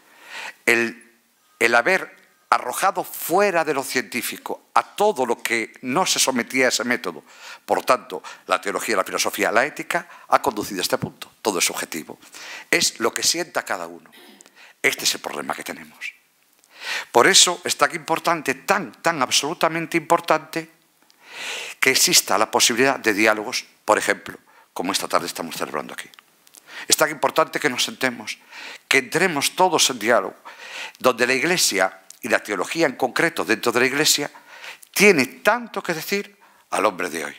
El haber arrojado fuera de lo científico a todo lo que no se sometía a ese método. Por tanto, la teología, la filosofía, la ética ha conducido a este punto. Todo es subjetivo. Es lo que sienta cada uno. Este es el problema que tenemos. Por eso es tan importante, tan absolutamente importante, que exista la posibilidad de diálogos, por ejemplo, como esta tarde estamos celebrando aquí. Es tan importante que nos sentemos, que entremos todos en diálogo, donde la Iglesia y la teología en concreto dentro de la Iglesia tiene tanto que decir al hombre de hoy.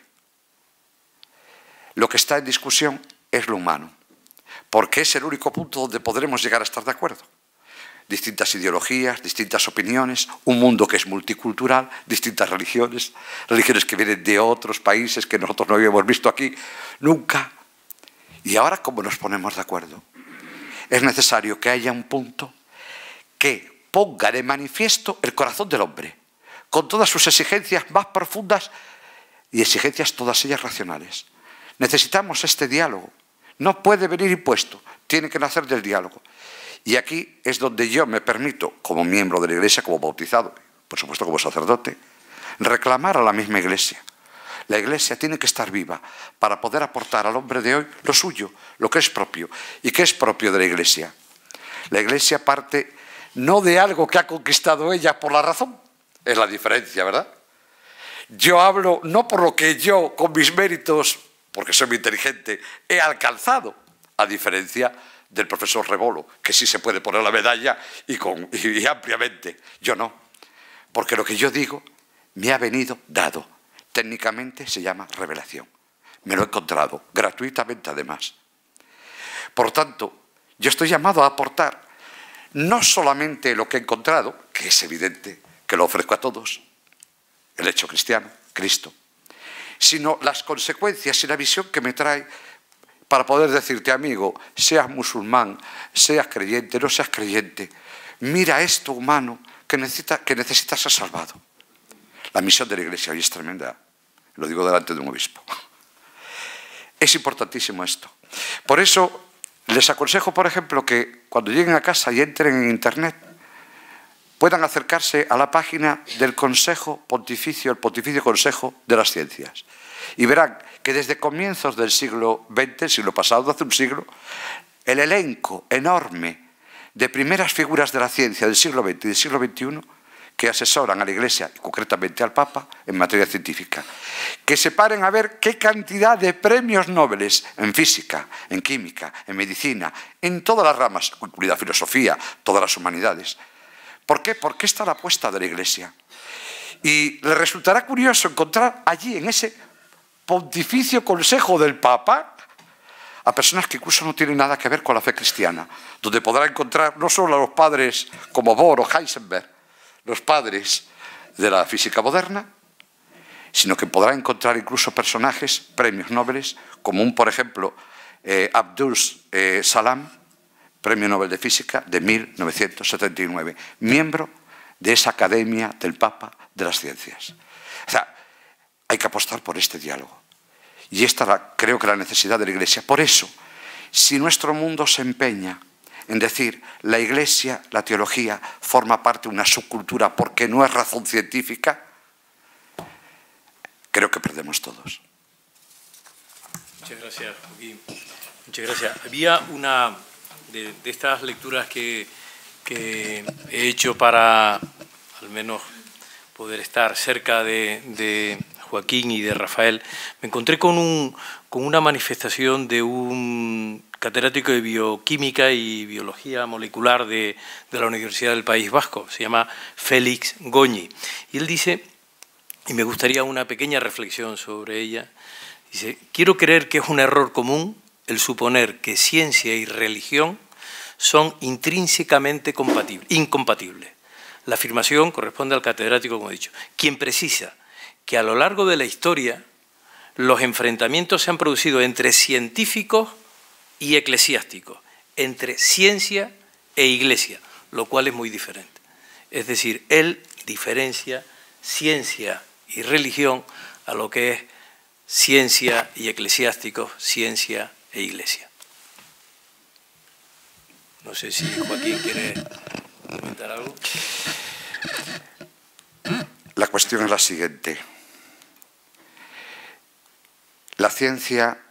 Lo que está en discusión es lo humano, porque es el único punto donde podremos llegar a estar de acuerdo. Distintas ideologías, distintas opiniones, un mundo que es multicultural, distintas religiones, religiones que vienen de otros países que nosotros no habíamos visto aquí nunca. Y ahora, ¿cómo nos ponemos de acuerdo? Es necesario que haya un punto que ponga de manifiesto el corazón del hombre, con todas sus exigencias más profundas y exigencias todas ellas racionales. Necesitamos este diálogo. No puede venir impuesto, tiene que nacer del diálogo. Y aquí es donde yo me permito, como miembro de la Iglesia, como bautizado, por supuesto como sacerdote, reclamar a la misma Iglesia. La Iglesia tiene que estar viva para poder aportar al hombre de hoy lo suyo, lo que es propio. ¿Y qué es propio de la Iglesia? La Iglesia parte no de algo que ha conquistado ella por la razón, es la diferencia, ¿verdad? Yo hablo no por lo que yo, con mis méritos, porque soy muy inteligente, he alcanzado, a diferencia del profesor Rebolo, que sí se puede poner la medalla y ampliamente. Yo no, porque lo que yo digo me ha venido dado. Técnicamente se llama revelación. Me lo he encontrado, gratuitamente además. Por tanto, yo estoy llamado a aportar no solamente lo que he encontrado, que es evidente que lo ofrezco a todos, el hecho cristiano, Cristo, sino las consecuencias y la visión que me trae para poder decirte, amigo, seas musulmán, seas creyente, no seas creyente, mira esto humano que necesita ser salvado. La misión de la Iglesia hoy es tremenda, lo digo delante de un obispo. Es importantísimo esto. Por eso les aconsejo, por ejemplo, que cuando lleguen a casa y entren en Internet, puedan acercarse a la página del Consejo Pontificio, el Pontificio Consejo de las Ciencias. Y verán que desde comienzos del siglo XX, el siglo pasado, hace un siglo, el elenco enorme de primeras figuras de la ciencia del siglo XX y del siglo XXI que asesoran a la Iglesia, y concretamente al Papa, en materia científica. Que se paren a ver qué cantidad de premios Nobel en física, en química, en medicina, en todas las ramas, incluida filosofía, todas las humanidades. ¿Por qué? Porque está la apuesta de la Iglesia. Y le resultará curioso encontrar allí, en ese Pontificio Consejo del Papa, a personas que incluso no tienen nada que ver con la fe cristiana, donde podrá encontrar no solo a los padres como Bohr o Heisenberg, los padres de la física moderna, sino que podrá encontrar incluso personajes, premios Nobel, como por ejemplo, Abdul Salam, Premio Nobel de Física de 1979, miembro de esa Academia del Papa de las Ciencias. O sea, hay que apostar por este diálogo. Y esta creo que la necesidad de la Iglesia. Por eso, si nuestro mundo se empeña en decir la Iglesia, la teología, forma parte de una subcultura porque no es razón científica, creo que perdemos todos. Muchas gracias, Joaquín. Muchas gracias. Había una de estas lecturas que he hecho para al menos poder estar cerca de Joaquín y de Rafael. Me encontré con una manifestación de un catedrático de bioquímica y biología molecular de la Universidad del País Vasco, se llama Félix Goñi. Y él dice, y me gustaría una pequeña reflexión sobre ella, dice, quiero creer que es un error común el suponer que ciencia y religión son intrínsecamente incompatibles. La afirmación corresponde al catedrático, como he dicho, quien precisa que a lo largo de la historia los enfrentamientos se han producido entre científicos y eclesiásticos, entre ciencia e iglesia, lo cual es muy diferente. Es decir, él diferencia ciencia y religión a lo que es ciencia y eclesiásticos, ciencia e iglesia. No sé si Joaquín quiere comentar algo. La cuestión es la siguiente. La ciencia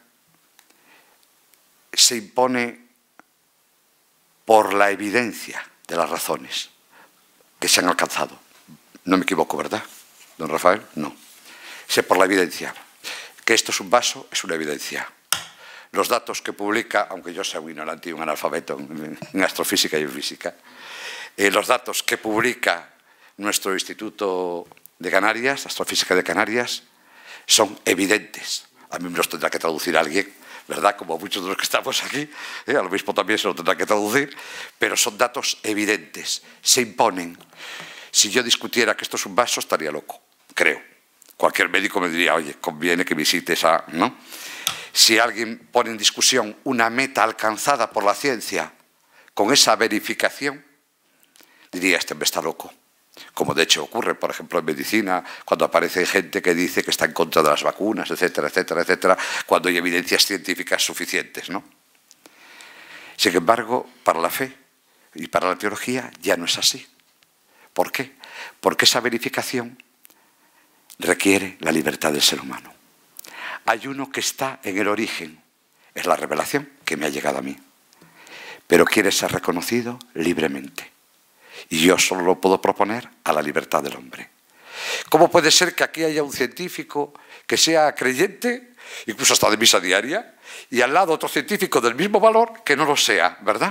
se impone por la evidencia de las razones que se han alcanzado. No me equivoco, ¿verdad, don Rafael? No. Sé por la evidencia. Que esto es un vaso, es una evidencia. Los datos que publica, aunque yo sea un ignorante y un analfabeto en astrofísica y en física, los datos que publica nuestro Instituto de Canarias, astrofísica de Canarias, son evidentes. A mí me los tendrá que traducir alguien, ¿verdad? Como muchos de los que estamos aquí, al obispo también se lo tendrá que traducir, pero son datos evidentes, se imponen. Si yo discutiera que esto es un vaso, estaría loco, creo. Cualquier médico me diría, oye, conviene que visites a... ¿no? Si alguien pone en discusión una meta alcanzada por la ciencia con esa verificación, diría, este hombre está loco. Como de hecho ocurre, por ejemplo, en medicina, cuando aparece gente que dice que está en contra de las vacunas, etcétera, etcétera, etcétera, cuando hay evidencias científicas suficientes, ¿no? Sin embargo, para la fe y para la teología ya no es así. ¿Por qué? Porque esa verificación requiere la libertad del ser humano. Hay uno que está en el origen, es la revelación que me ha llegado a mí, pero quiere ser reconocido libremente. Y yo solo lo puedo proponer a la libertad del hombre. ¿Cómo puede ser que aquí haya un científico que sea creyente, incluso hasta de misa diaria, y al lado otro científico del mismo valor que no lo sea, ¿verdad?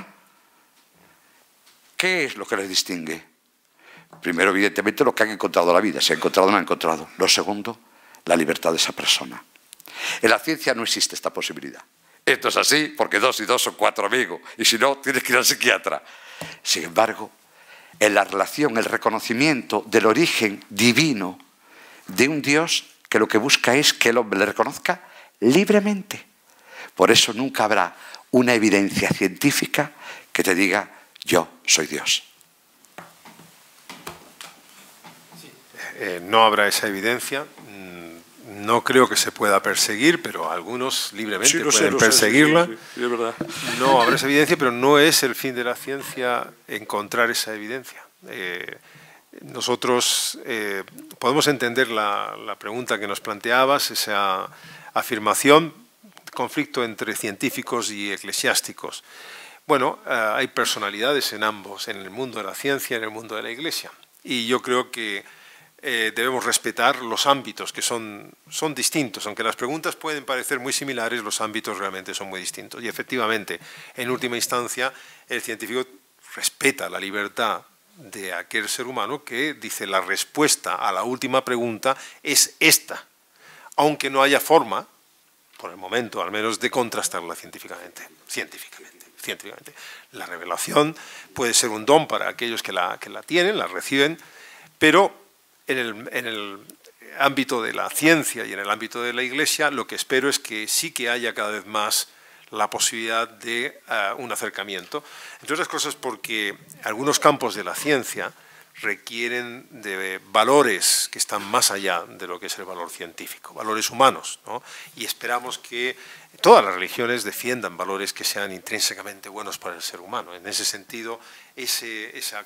¿Qué es lo que les distingue? Primero, evidentemente, lo que han encontrado en la vida, si han encontrado o no han encontrado. Lo segundo, la libertad de esa persona. En la ciencia no existe esta posibilidad. Esto es así porque 2 y 2 son 4, amigos, y si no, tienes que ir al psiquiatra. Sin embargo, en la relación, el reconocimiento del origen divino de un Dios que lo que busca es que el hombre le reconozca libremente. Por eso nunca habrá una evidencia científica que te diga, yo soy Dios. No habrá esa evidencia. No creo que se pueda perseguir, pero algunos libremente pueden perseguirla. Sí, es verdad. No habrá esa evidencia, pero no es el fin de la ciencia encontrar esa evidencia. Nosotros podemos entender la pregunta que nos planteabas, esa afirmación, conflicto entre científicos y eclesiásticos. Bueno, hay personalidades en ambos, en el mundo de la ciencia y en el mundo de la Iglesia. Y yo creo que debemos respetar los ámbitos que son distintos. Aunque las preguntas pueden parecer muy similares, los ámbitos realmente son muy distintos. Y efectivamente, en última instancia, el científico respeta la libertad de aquel ser humano que dice la respuesta a la última pregunta es esta, aunque no haya forma, por el momento al menos, de contrastarla científicamente. La revelación puede ser un don para aquellos que la tienen, la reciben, pero en el ámbito de la ciencia y en el ámbito de la Iglesia, lo que espero es que sí que haya cada vez más la posibilidad de un acercamiento. Entre otras cosas porque algunos campos de la ciencia requieren de valores que están más allá de lo que es el valor científico, valores humanos, ¿no? Y esperamos que todas las religiones defiendan valores que sean intrínsecamente buenos para el ser humano. En ese sentido, esa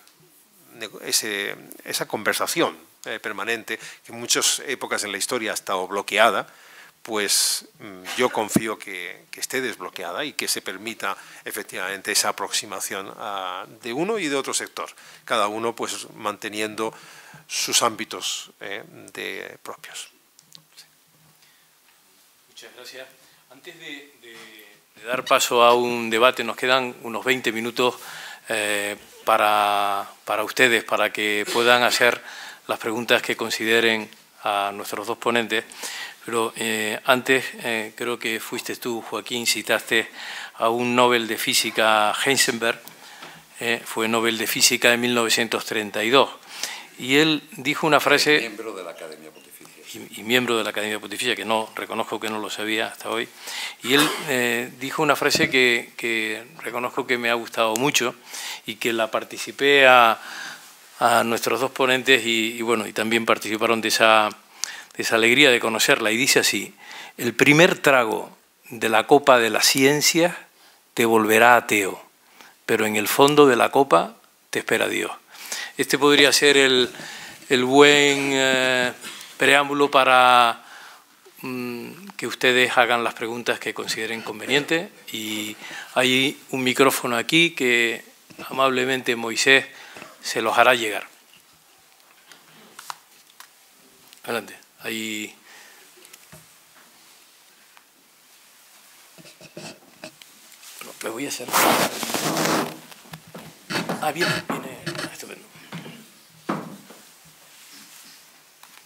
conversación permanente, que en muchas épocas en la historia ha estado bloqueada, pues yo confío que esté desbloqueada y que se permita efectivamente esa aproximación de uno y de otro sector, cada uno pues manteniendo sus ámbitos propios. Sí. Muchas gracias. Antes de dar paso a un debate, nos quedan unos 20 minutos para ustedes, para que puedan hacer las preguntas que consideren a nuestros dos ponentes. Pero antes, creo que fuiste tú, Joaquín, citaste a un Nobel de Física, Heisenberg, fue Nobel de Física en 1932, y él dijo una frase... Miembro de la Academia Pontificia. Y miembro de la Academia Pontificia, que no, reconozco que no lo sabía hasta hoy, y él dijo una frase que reconozco que me ha gustado mucho y que la participé a nuestros dos ponentes y bueno, y también participaron de esa alegría de conocerla, y dice así: el primer trago de la copa de la ciencia te volverá ateo, pero en el fondo de la copa te espera Dios. Este podría ser el buen preámbulo para que ustedes hagan las preguntas que consideren convenientes, y hay un micrófono aquí que amablemente Moisés se los hará llegar. Adelante. Ahí. Bueno, me voy a hacer. Viene. Estupendo.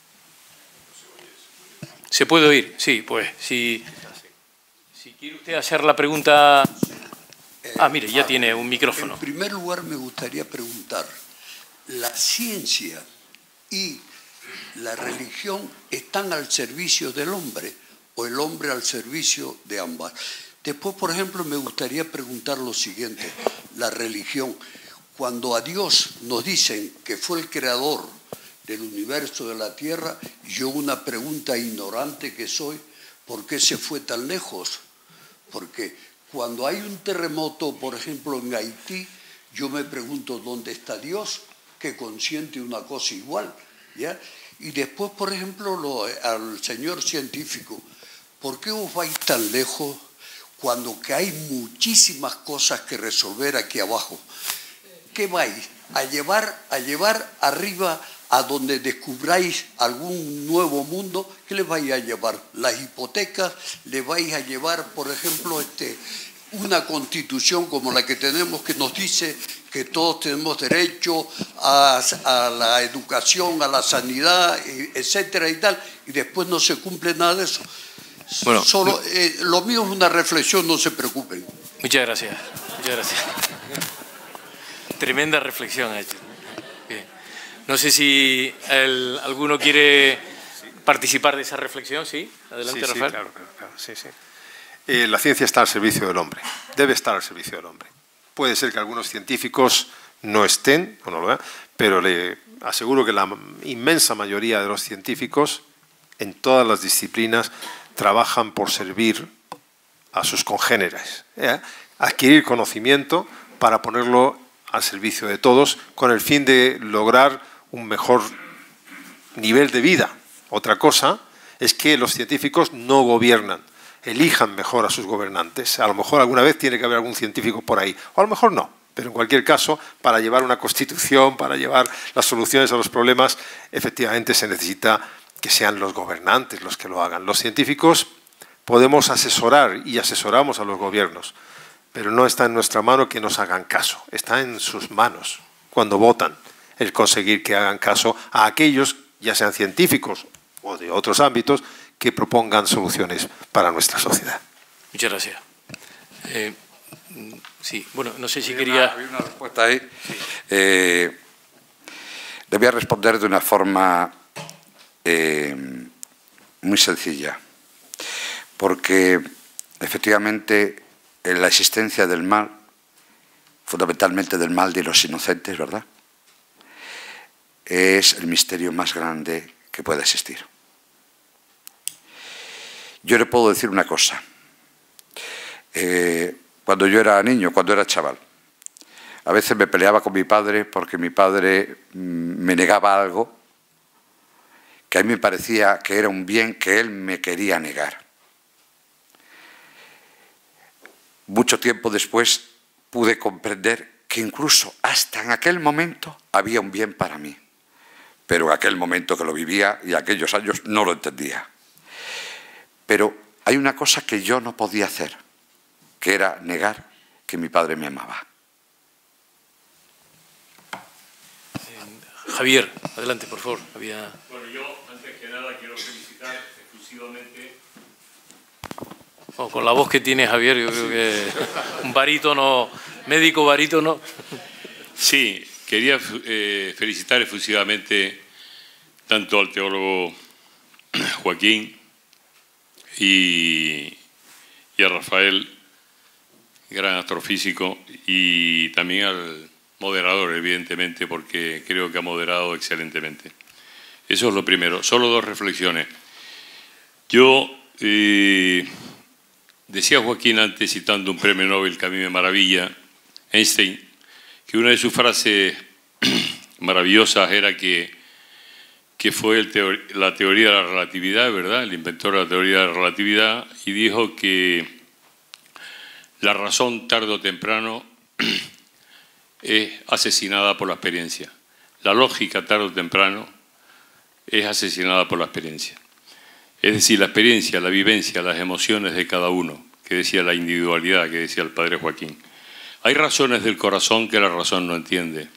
¿Se puede oír? Sí, pues si quiere usted hacer la pregunta... mire, ya tiene un micrófono. En primer lugar, me gustaría preguntar, ¿la ciencia y la religión están al servicio del hombre o el hombre al servicio de ambas? Después, por ejemplo, me gustaría preguntar lo siguiente, la religión. Cuando a Dios nos dicen que fue el creador del universo, de la tierra, yo una pregunta ignorante que soy, ¿por qué se fue tan lejos? Porque cuando hay un terremoto, por ejemplo, en Haití, yo me pregunto, ¿dónde está Dios que consiente una cosa igual? ¿Ya? Y después, por ejemplo, al señor científico, ¿por qué os vais tan lejos cuando que hay muchísimas cosas que resolver aquí abajo? ¿Qué vais? ¿A llevar arriba a donde descubráis algún nuevo mundo? ¿Qué les vais a llevar? ¿Las hipotecas? ¿Les vais a llevar, por ejemplo, una constitución como la que tenemos que nos dice que todos tenemos derecho a la educación, a la sanidad, etcétera y tal, y después no se cumple nada de eso? Bueno, lo mío es una reflexión, no se preocupen. Muchas gracias. Muchas gracias. Tremenda reflexión ha hecho. Bien. No sé si alguno quiere participar de esa reflexión. ¿Sí? Adelante, sí, Rafael. Claro. Sí. La ciencia está al servicio del hombre, debe estar al servicio del hombre. Puede ser que algunos científicos no estén, o no lo vean, pero le aseguro que la inmensa mayoría de los científicos, en todas las disciplinas, trabajan por servir a sus congéneres, adquirir conocimiento para ponerlo al servicio de todos, con el fin de lograr un mejor nivel de vida. Otra cosa es que los científicos no gobiernan, elijan mejor a sus gobernantes. A lo mejor alguna vez tiene que haber algún científico por ahí, o a lo mejor no, pero en cualquier caso, para llevar una constitución, para llevar las soluciones a los problemas, efectivamente se necesita que sean los gobernantes los que lo hagan. Los científicos podemos asesorar y asesoramos a los gobiernos, pero no está en nuestra mano que nos hagan caso, está en sus manos, cuando votan, el conseguir que hagan caso a aquellos, ya sean científicos o de otros ámbitos, que propongan soluciones para nuestra sociedad. Muchas gracias. Sí, bueno, no sé si quería... Había una respuesta ahí. Sí. Le voy a responder de una forma muy sencilla, porque efectivamente la existencia del mal, fundamentalmente del mal de los inocentes, ¿verdad?, es el misterio más grande que puede existir. Yo le puedo decir una cosa. Cuando yo era niño, cuando era chaval, a veces me peleaba con mi padre porque mi padre me negaba algo que a mí me parecía que era un bien que él me quería negar. Mucho tiempo después pude comprender que incluso hasta en aquel momento había un bien para mí, pero en aquel momento que lo vivía y aquellos años no lo entendía. Pero hay una cosa que yo no podía hacer, que era negar que mi padre me amaba. Javier, adelante, por favor. Bueno, yo, antes que nada, quiero felicitar exclusivamente... Oh, con la voz que tiene Javier, yo creo que un barítono, médico barítono. Sí, quería felicitar efusivamente tanto al teólogo Joaquín y a Rafael, gran astrofísico, y también al moderador, evidentemente, porque creo que ha moderado excelentemente. Eso es lo primero. Solo dos reflexiones. Yo... decía Joaquín antes, citando un premio Nobel que a mí me maravilla, Einstein, que una de sus frases maravillosas era que fue la teoría de la relatividad, ¿verdad?, el inventor de la teoría de la relatividad, y dijo que la razón tarde o temprano es asesinada por la experiencia. La lógica tarde o temprano es asesinada por la experiencia. Es decir, la experiencia, la vivencia, las emociones de cada uno, que decía la individualidad, que decía el padre Joaquín. Hay razones del corazón que la razón no entiende.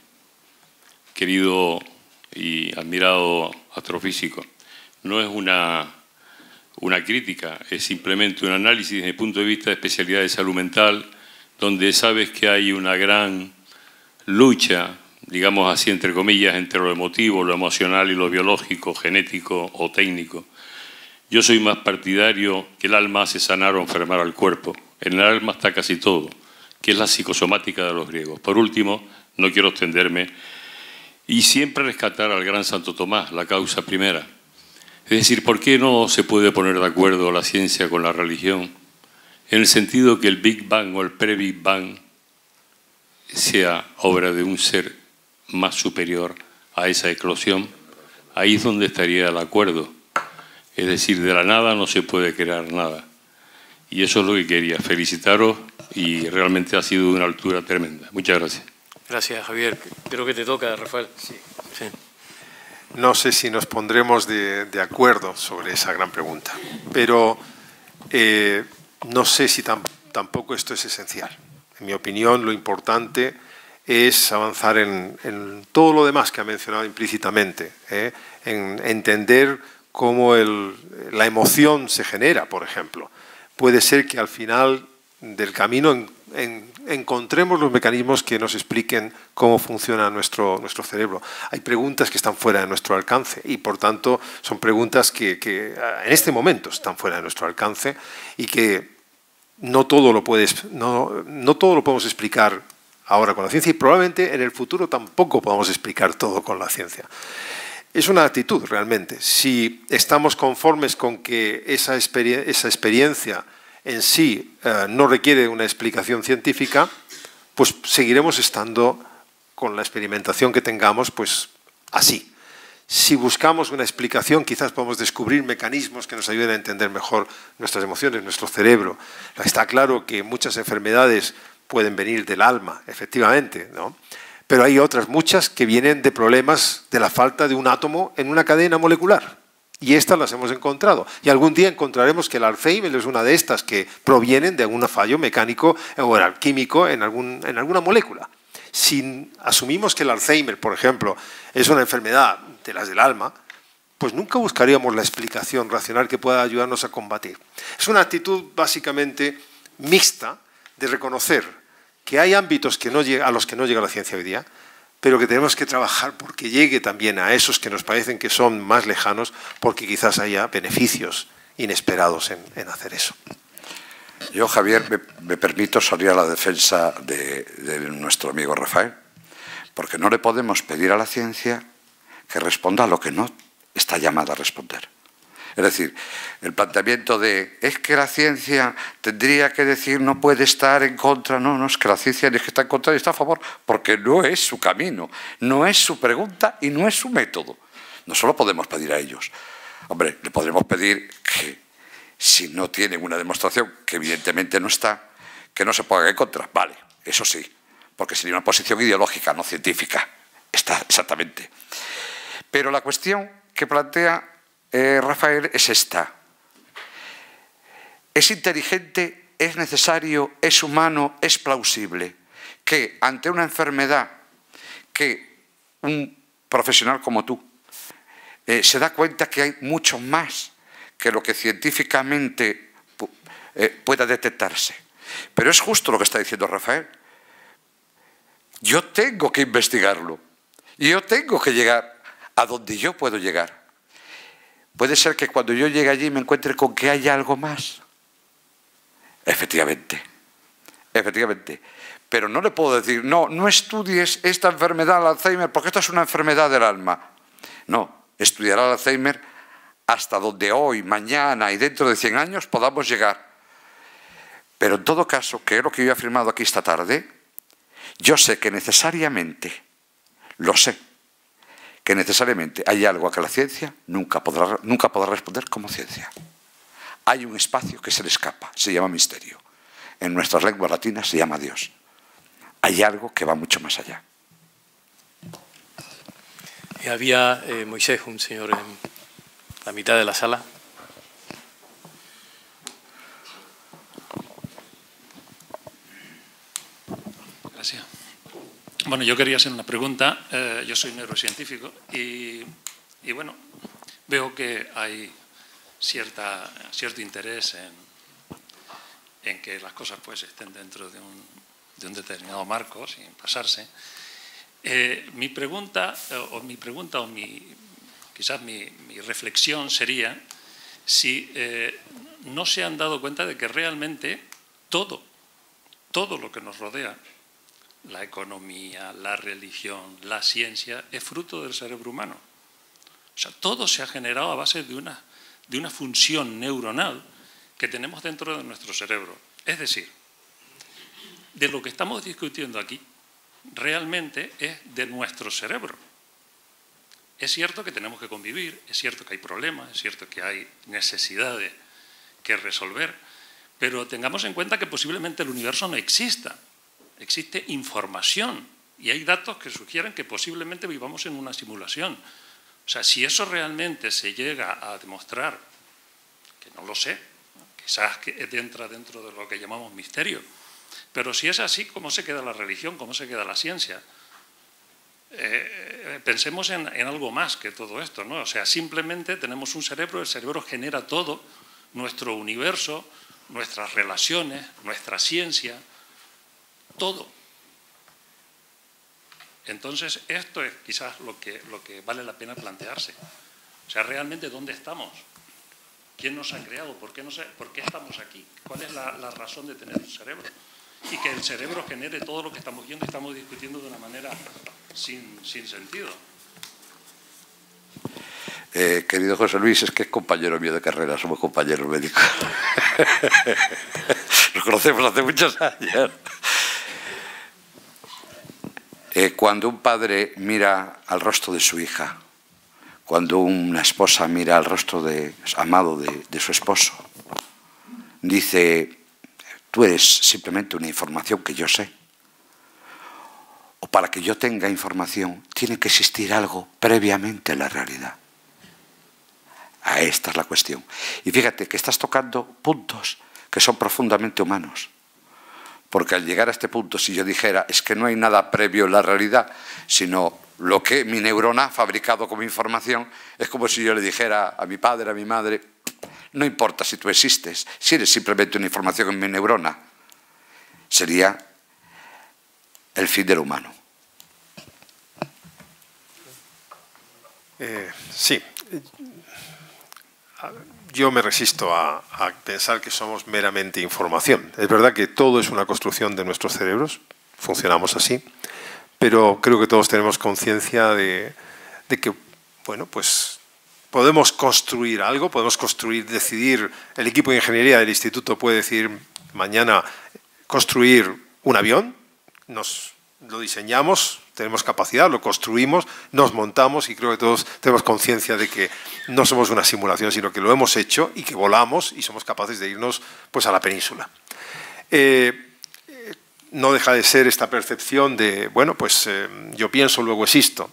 Querido y admirado astrofísico, no es una una crítica, es simplemente un análisis desde el punto de vista de especialidad de salud mental, donde sabes que hay una gran lucha, digamos así entre comillas, entre lo emotivo, lo emocional y lo biológico, genético o técnico. Yo soy más partidario que el alma hace sanar o enfermar al cuerpo. En el alma está casi todo, que es la psicosomática de los griegos. Por último, no quiero extenderme, y siempre rescatar al gran Santo Tomás, la causa primera. Es decir, ¿por qué no se puede poner de acuerdo la ciencia con la religión? En el sentido que el Big Bang o el pre-Big Bang sea obra de un ser más superior a esa eclosión. Ahí es donde estaría el acuerdo. Es decir, de la nada no se puede crear nada. Y eso es lo que quería. Felicitaros y realmente ha sido de una altura tremenda. Muchas gracias. Gracias, Javier. Creo que te toca, Rafael. Sí. Sí. No sé si nos pondremos de acuerdo sobre esa gran pregunta, pero no sé si tampoco esto es esencial. En mi opinión, lo importante es avanzar en todo lo demás que ha mencionado implícitamente, en entender cómo la emoción se genera, por ejemplo. Puede ser que al final del camino encontremos los mecanismos que nos expliquen cómo funciona nuestro cerebro. Hay preguntas que están fuera de nuestro alcance y, por tanto, son preguntas que en este momento están fuera de nuestro alcance y que no todo lo podemos explicar ahora con la ciencia y probablemente en el futuro tampoco podamos explicar todo con la ciencia. Es una actitud realmente. Si estamos conformes con que esa experiencia en sí no requiere una explicación científica, pues seguiremos estando con la experimentación que tengamos, pues así. Si buscamos una explicación, quizás podamos descubrir mecanismos que nos ayuden a entender mejor nuestras emociones, nuestro cerebro. Está claro que muchas enfermedades pueden venir del alma, efectivamente, ¿no? Pero hay otras muchas que vienen de problemas de la falta de un átomo en una cadena molecular. Y estas las hemos encontrado. Y algún día encontraremos que el Alzheimer es una de estas que provienen de algún fallo mecánico o químico en alguna molécula. Si asumimos que el Alzheimer, por ejemplo, es una enfermedad de las del alma, pues nunca buscaríamos la explicación racional que pueda ayudarnos a combatir. Es una actitud básicamente mixta de reconocer que hay ámbitos a los que no llega la ciencia hoy día, pero que tenemos que trabajar porque llegue también a esos que nos parecen que son más lejanos, porque quizás haya beneficios inesperados en hacer eso. Yo, Javier, me permito salir a la defensa de nuestro amigo Rafael, porque no le podemos pedir a la ciencia que responda a lo que no está llamada a responder. Es decir, el planteamiento de es que la ciencia tendría que decir no puede estar en contra, no, es que la ciencia ni que está en contra ni está a favor, porque no es su camino, no es su pregunta y no es su método. No solo podemos pedir a ellos. Hombre, le podremos pedir que si no tienen una demostración, que evidentemente no está, que no se pongan en contra. Vale, eso sí, porque sería una posición ideológica, no científica. Está exactamente. Pero la cuestión que plantea Rafael es esta. Es inteligente, es necesario, es humano, es plausible que ante una enfermedad que un profesional como tú se da cuenta que hay mucho más que lo que científicamente pueda detectarse. Pero es justo lo que está diciendo Rafael. Yo tengo que investigarlo y yo tengo que llegar a donde yo puedo llegar. Puede ser que cuando yo llegue allí me encuentre con que hay algo más. Efectivamente, efectivamente. Pero no le puedo decir, no estudies esta enfermedad, el Alzheimer, porque esta es una enfermedad del alma. No, estudiará el Alzheimer hasta donde hoy, mañana y dentro de 100 años podamos llegar. Pero en todo caso, que es lo que yo he afirmado aquí esta tarde, yo sé que necesariamente, lo sé, que necesariamente hay algo a que la ciencia nunca podrá responder como ciencia. Hay un espacio que se le escapa, se llama misterio. En nuestras lenguas latinas se llama Dios. Hay algo que va mucho más allá. Y había, Moisés, un señor en la mitad de la sala. Gracias. Bueno, yo quería hacer una pregunta. Yo soy neurocientífico y bueno, veo que hay cierto interés en que las cosas pues estén dentro de un determinado marco, sin pasarse. Mi pregunta quizás mi reflexión sería si no se han dado cuenta de que realmente todo lo que nos rodea, la economía, la religión, la ciencia, es fruto del cerebro humano. O sea, todo se ha generado a base de una función neuronal que tenemos dentro de nuestro cerebro. Es decir, de lo que estamos discutiendo aquí, realmente es de nuestro cerebro. Es cierto que tenemos que convivir, es cierto que hay problemas, es cierto que hay necesidades que resolver, pero tengamos en cuenta que posiblemente el universo no exista. Existe información y hay datos que sugieren que posiblemente vivamos en una simulación. O sea, si eso realmente se llega a demostrar, que no lo sé, quizás que entra dentro de lo que llamamos misterio, pero si es así, ¿cómo se queda la religión? ¿Cómo se queda la ciencia? Pensemos en algo más que todo esto, ¿no? O sea, simplemente tenemos un cerebro, el cerebro genera todo, nuestro universo, nuestras relaciones, nuestra ciencia, todo. Entonces, esto es quizás lo que vale la pena plantearse. O sea, realmente, ¿dónde estamos? ¿Quién nos ha creado? ¿Por qué estamos aquí? ¿Cuál es la razón de tener un cerebro? Y que el cerebro genere todo lo que estamos viendo y estamos discutiendo de una manera sin sentido. Querido José Luis, es que es compañero mío de carrera, somos compañeros médicos. Nos conocemos hace muchos años. Cuando un padre mira al rostro de su hija, cuando una esposa mira al rostro amado de su esposo, dice: tú eres simplemente una información que yo sé. O para que yo tenga información, tiene que existir algo previamente en la realidad. Esta es la cuestión. Y fíjate que estás tocando puntos que son profundamente humanos. Porque al llegar a este punto, si yo dijera, es que no hay nada previo en la realidad, sino lo que mi neurona ha fabricado como información, es como si yo le dijera a mi padre, a mi madre: no importa si tú existes, si eres simplemente una información en mi neurona. Sería el fin del humano. Sí. Yo me resisto a pensar que somos meramente información. Es verdad que todo es una construcción de nuestros cerebros, funcionamos así, pero creo que todos tenemos conciencia de que, bueno, pues podemos construir algo, podemos decidir, el equipo de ingeniería del instituto puede decidir mañana construir un avión, lo diseñamos, tenemos capacidad, lo construimos, nos montamos, y creo que todos tenemos conciencia de que no somos una simulación, sino que lo hemos hecho y que volamos y somos capaces de irnos pues a la península. No deja de ser esta percepción de, bueno, pues yo pienso, luego existo.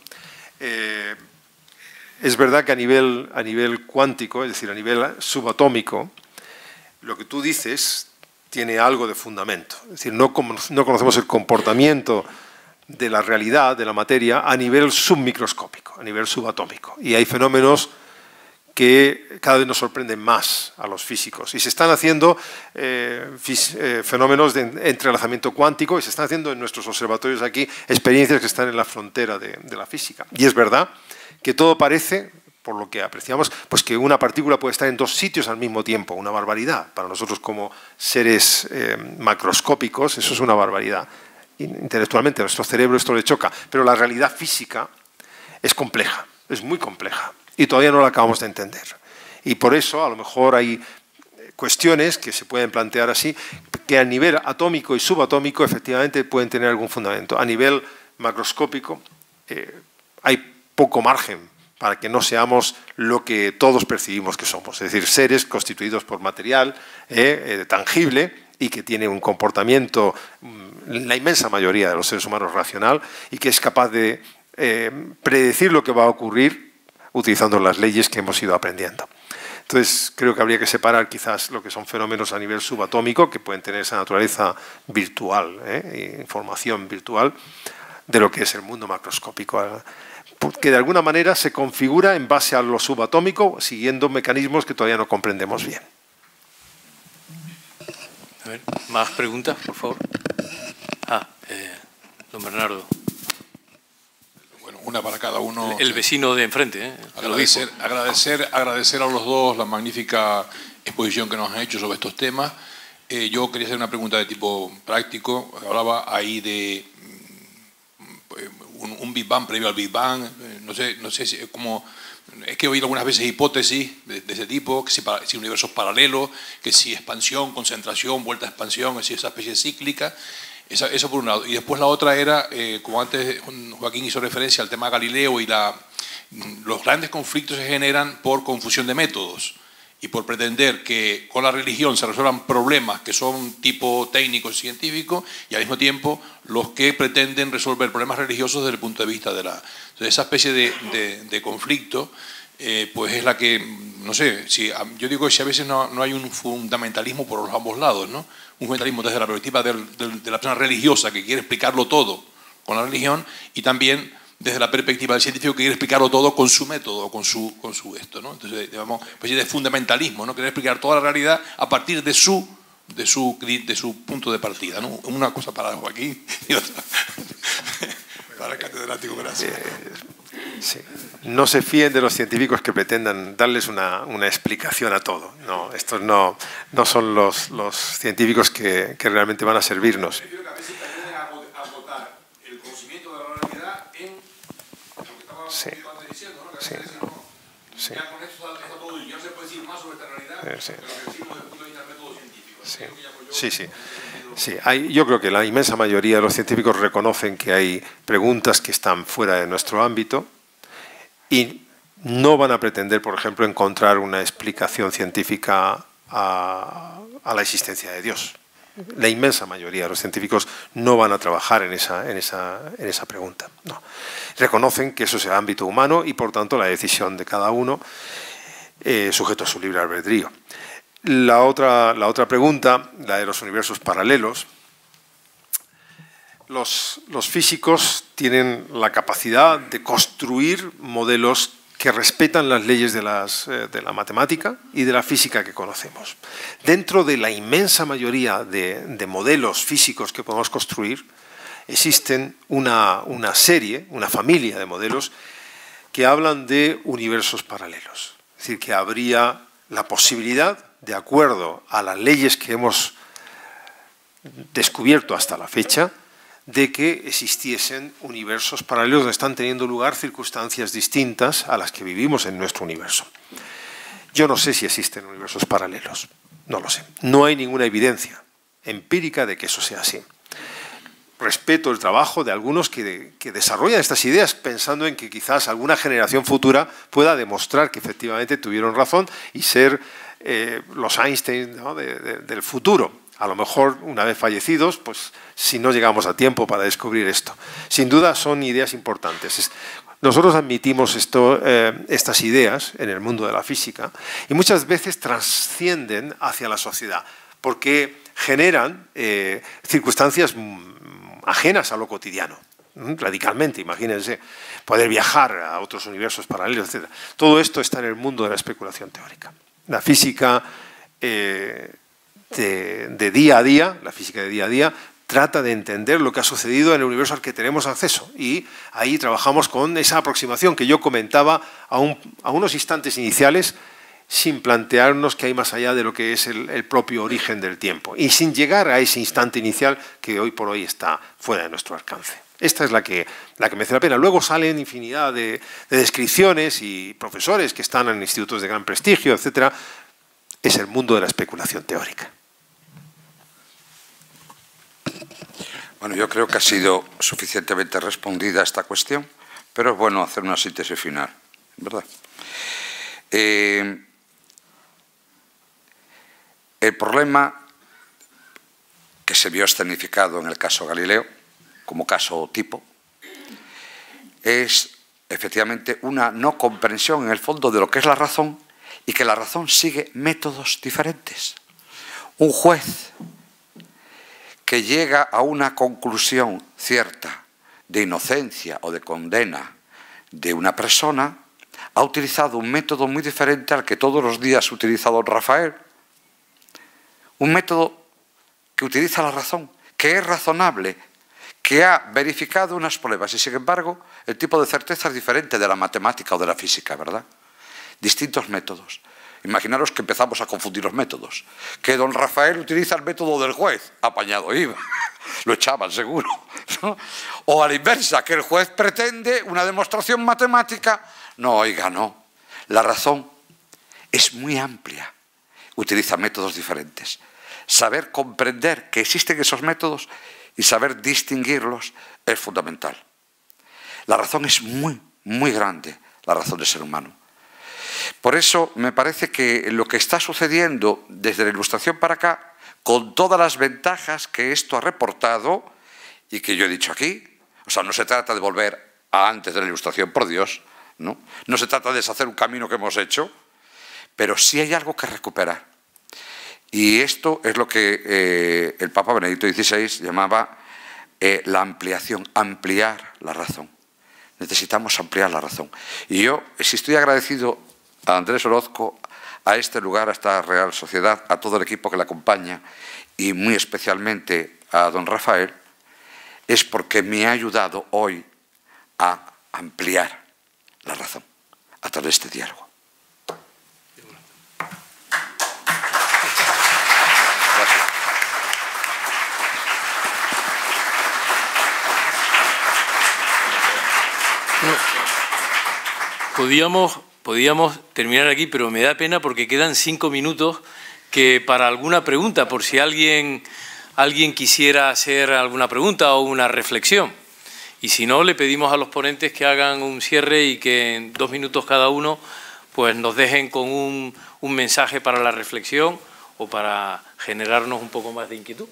Es verdad que a nivel cuántico, es decir, a nivel subatómico, lo que tú dices tiene algo de fundamento. Es decir, no conocemos el comportamiento de la realidad, de la materia, a nivel submicroscópico, a nivel subatómico. Y hay fenómenos que cada vez nos sorprenden más a los físicos. Y se están haciendo fenómenos de entrelazamiento cuántico, y se están haciendo en nuestros observatorios aquí experiencias que están en la frontera de la física. Y es verdad que todo parece, por lo que apreciamos, pues que una partícula puede estar en dos sitios al mismo tiempo, una barbaridad. Para nosotros como seres macroscópicos eso es una barbaridad. Intelectualmente a nuestro cerebro esto le choca, pero la realidad física es compleja, es muy compleja, y todavía no la acabamos de entender. Y por eso a lo mejor hay cuestiones que se pueden plantear así, que a nivel atómico y subatómico efectivamente pueden tener algún fundamento. A nivel macroscópico hay poco margen para que no seamos lo que todos percibimos que somos, es decir, seres constituidos por material tangible, y que tiene un comportamiento, la inmensa mayoría de los seres humanos, racional, y que es capaz de predecir lo que va a ocurrir utilizando las leyes que hemos ido aprendiendo. Entonces, creo que habría que separar quizás lo que son fenómenos a nivel subatómico, que pueden tener esa naturaleza virtual, información virtual, de lo que es el mundo macroscópico, que de alguna manera se configura en base a lo subatómico, siguiendo mecanismos que todavía no comprendemos bien. A ver, ¿más preguntas, por favor? Don Bernardo. Bueno, una para cada uno. El vecino de enfrente. Agradecer a los dos la magnífica exposición que nos han hecho sobre estos temas. Yo quería hacer una pregunta de tipo práctico. Hablaba ahí de un Big Bang previo al Big Bang. No sé si, como... Es que he oído algunas veces hipótesis de ese tipo, que si universos paralelos, que si expansión, concentración, vuelta a expansión, es decir, esa especie cíclica. Eso por un lado. Y después la otra era, como antes Joaquín hizo referencia al tema Galileo, y los grandes conflictos se generan por confusión de métodos y por pretender que con la religión se resuelvan problemas que son tipo técnico y científico, y al mismo tiempo los que pretenden resolver problemas religiosos desde el punto de vista de la... Entonces, esa especie de conflicto pues es la que, no sé, yo digo que si a veces no hay un fundamentalismo por los ambos lados, ¿no? Un fundamentalismo desde la perspectiva de la persona religiosa que quiere explicarlo todo con la religión, y también desde la perspectiva del científico que quiere explicarlo todo con su método, con su esto, ¿no? Entonces, digamos, una especie de fundamentalismo, ¿no? Querer explicar toda la realidad a partir de su punto de partida, ¿no? Una cosa para Joaquín y otra para el catedrático. Gracias. Sí. No se fíen de los científicos que pretendan darles una explicación a todo. No, estos no son los científicos que realmente van a servirnos. Prefiero que a veces pretenden agotar el conocimiento de la realidad en lo que estaba antes diciendo, ¿no? Que a veces Sí. ya con esto está todo, ya no se puede decir más sobre esta realidad, Sí. pero lo que decimos desde el punto de vista del método científico. Sí. Yo creo que la inmensa mayoría de los científicos reconocen que hay preguntas que están fuera de nuestro ámbito y no van a pretender, por ejemplo, encontrar una explicación científica a la existencia de Dios. La inmensa mayoría de los científicos no van a trabajar en esa pregunta. No. Reconocen que eso es el ámbito humano y, por tanto, la decisión de cada uno sujeto a su libre albedrío. La otra pregunta, la de los universos paralelos. Los físicos tienen la capacidad de construir modelos que respetan las leyes de la matemática y de la física que conocemos. Dentro de la inmensa mayoría de modelos físicos que podemos construir, existen una familia de modelos que hablan de universos paralelos. Es decir, que habría la posibilidad, de acuerdo a las leyes que hemos descubierto hasta la fecha, de que existiesen universos paralelos donde están teniendo lugar circunstancias distintas a las que vivimos en nuestro universo. Yo no sé si existen universos paralelos, no lo sé. No hay ninguna evidencia empírica de que eso sea así. Respeto el trabajo de algunos que desarrollan estas ideas pensando en que quizás alguna generación futura pueda demostrar que efectivamente tuvieron razón y ser los Einstein, ¿no?, del futuro. A lo mejor, una vez fallecidos, pues si no llegamos a tiempo para descubrir esto. Sin duda son ideas importantes. Nosotros admitimos estas ideas en el mundo de la física y muchas veces trascienden hacia la sociedad porque generan circunstancias ajenas a lo cotidiano, radicalmente. Imagínense poder viajar a otros universos paralelos, etc. Todo esto está en el mundo de la especulación teórica. La física de día a día, trata de entender lo que ha sucedido en el universo al que tenemos acceso, y ahí trabajamos con esa aproximación que yo comentaba a unos instantes iniciales, sin plantearnos que hay más allá de lo que es el propio origen del tiempo y sin llegar a ese instante inicial que hoy por hoy está fuera de nuestro alcance. Esta es la que merece la pena. Luego salen infinidad de descripciones y profesores que están en institutos de gran prestigio, etcétera. Es el mundo de la especulación teórica. Bueno, yo creo que ha sido suficientemente respondida esta cuestión, pero es bueno hacer una síntesis final, ¿verdad? El problema que se vio escenificado en el caso Galileo, como caso tipo, es efectivamente una no comprensión en el fondo de lo que es la razón y que la razón sigue métodos diferentes. Un juez que llega a una conclusión cierta de inocencia o de condena de una persona, ha utilizado un método muy diferente al que todos los días utiliza don Rafael. Un método que utiliza la razón, que es razonable, que ha verificado unas pruebas y, sin embargo, el tipo de certeza es diferente de la matemática o de la física, ¿verdad? Distintos métodos. Imaginaros que empezamos a confundir los métodos. Que don Rafael utiliza el método del juez, apañado iba, lo echaban seguro, ¿no? O a la inversa, que el juez pretende una demostración matemática. No, oiga, no. La razón es muy amplia, utiliza métodos diferentes. Saber comprender que existen esos métodos y saber distinguirlos es fundamental. La razón es muy, muy grande, la razón del ser humano. Por eso me parece que lo que está sucediendo desde la Ilustración para acá, con todas las ventajas que esto ha reportado y que yo he dicho aquí, o sea, no se trata de volver a antes de la Ilustración, por Dios, ¿no? No se trata de deshacer un camino que hemos hecho, pero sí hay algo que recuperar. Y esto es lo que el Papa Benedicto XVI llamaba la ampliación, ampliar la razón. Necesitamos ampliar la razón. Y yo, si estoy agradecido a Andrés Orozco, a este lugar, a esta Real Sociedad, a todo el equipo que la acompaña y muy especialmente a don Rafael, es porque me ha ayudado hoy a ampliar la razón a través de este diálogo. Podíamos terminar aquí, pero me da pena porque quedan 5 minutos que para alguna pregunta, por si alguien quisiera hacer alguna pregunta o una reflexión. Y si no, le pedimos a los ponentes que hagan un cierre y que en 2 minutos cada uno pues nos dejen con un mensaje para la reflexión o para generarnos un poco más de inquietud.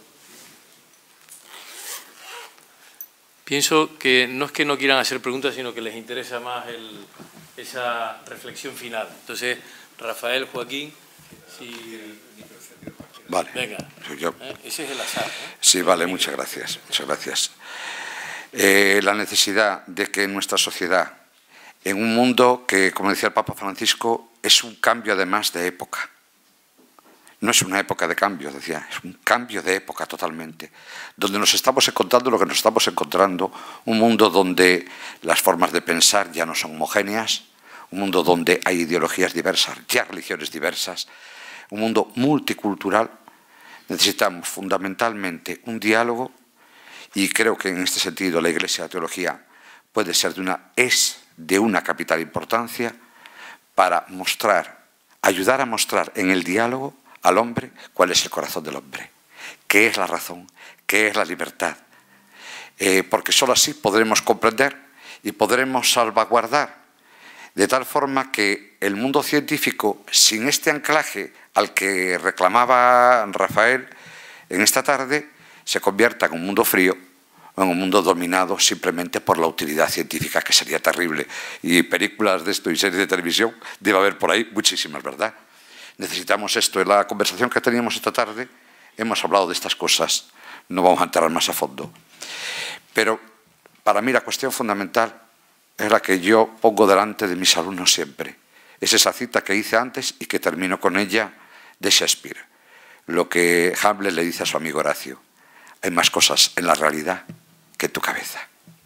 Pienso que no es que no quieran hacer preguntas, sino que les interesa más esa reflexión final. Entonces, Rafael, Joaquín, si... Vale. Venga, ese es el azar, ¿eh? Sí, vale, muchas gracias. Muchas gracias. La necesidad de que en nuestra sociedad, en un mundo que, como decía el Papa Francisco, es un cambio además de época. No es una época de cambio, decía, es un cambio de época totalmente, donde nos estamos encontrando lo que nos estamos encontrando, un mundo donde las formas de pensar ya no son homogéneas, un mundo donde hay ideologías diversas, ya religiones diversas, un mundo multicultural. Necesitamos fundamentalmente un diálogo y creo que en este sentido la Iglesia de la Teología puede ser es de una capital importancia para mostrar, ayudar a mostrar en el diálogo al hombre cuál es el corazón del hombre, qué es la razón, qué es la libertad, porque solo así podremos comprender y podremos salvaguardar de tal forma que el mundo científico, sin este anclaje al que reclamaba Rafael en esta tarde, se convierta en un mundo frío o en un mundo dominado simplemente por la utilidad científica, que sería terrible. Y películas de esto y series de televisión debe haber por ahí muchísimas, ¿verdad? Necesitamos esto. En la conversación que teníamos esta tarde hemos hablado de estas cosas, no vamos a entrar más a fondo. Pero para mí la cuestión fundamental es la que yo pongo delante de mis alumnos siempre. Es esa cita que hice antes y que termino con ella de Shakespeare. Lo que Hamlet le dice a su amigo Horacio: hay más cosas en la realidad que en tu cabeza.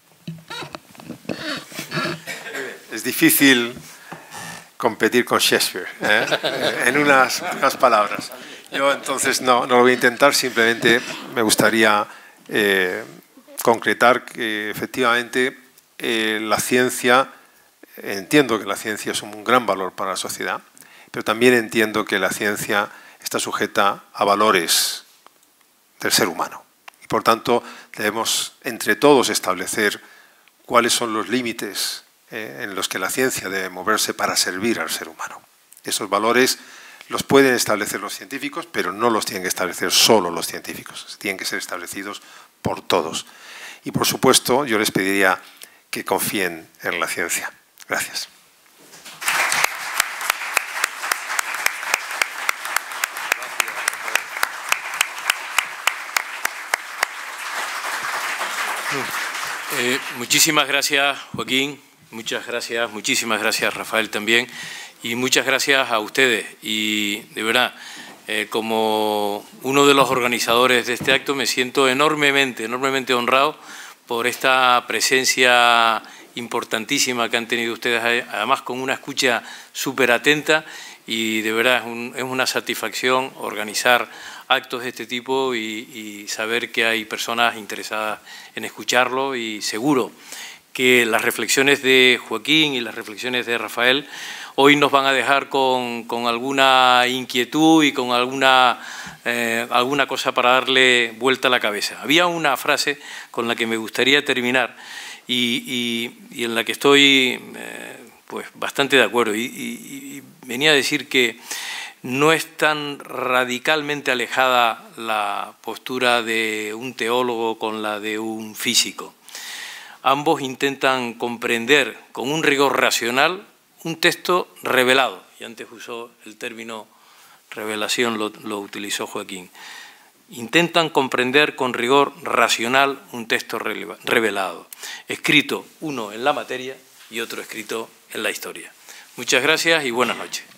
Es difícil competir con Shakespeare, en unas palabras. Yo entonces no lo voy a intentar, simplemente me gustaría concretar que efectivamente la ciencia, entiendo que la ciencia es un gran valor para la sociedad, pero también entiendo que la ciencia está sujeta a valores del ser humano. Y por tanto debemos entre todos establecer cuáles son los límites en los que la ciencia debe moverse para servir al ser humano. Esos valores los pueden establecer los científicos, pero no los tienen que establecer solo los científicos. Tienen que ser establecidos por todos. Y por supuesto, yo les pediría que confíen en la ciencia. Gracias. Muchísimas gracias, Joaquín. Muchísimas gracias, Rafael, también. Y muchas gracias a ustedes. Y de verdad, como uno de los organizadores de este acto, me siento enormemente honrado por esta presencia importantísima que han tenido ustedes, además con una escucha súper atenta, y de verdad es una satisfacción organizar actos de este tipo y saber que hay personas interesadas en escucharlo, y seguro que las reflexiones de Joaquín y las reflexiones de Rafael hoy nos van a dejar con alguna inquietud y con alguna cosa para darle vuelta a la cabeza. Había una frase con la que me gustaría terminar y en la que estoy pues bastante de acuerdo, y venía a decir que no es tan radicalmente alejada la postura de un teólogo con la de un físico. Ambos intentan comprender con un rigor racional un texto revelado, y antes usó el término revelación, lo utilizó Joaquín. Intentan comprender con rigor racional un texto revelado, escrito uno en la materia y otro escrito en la historia. Muchas gracias y buenas noches.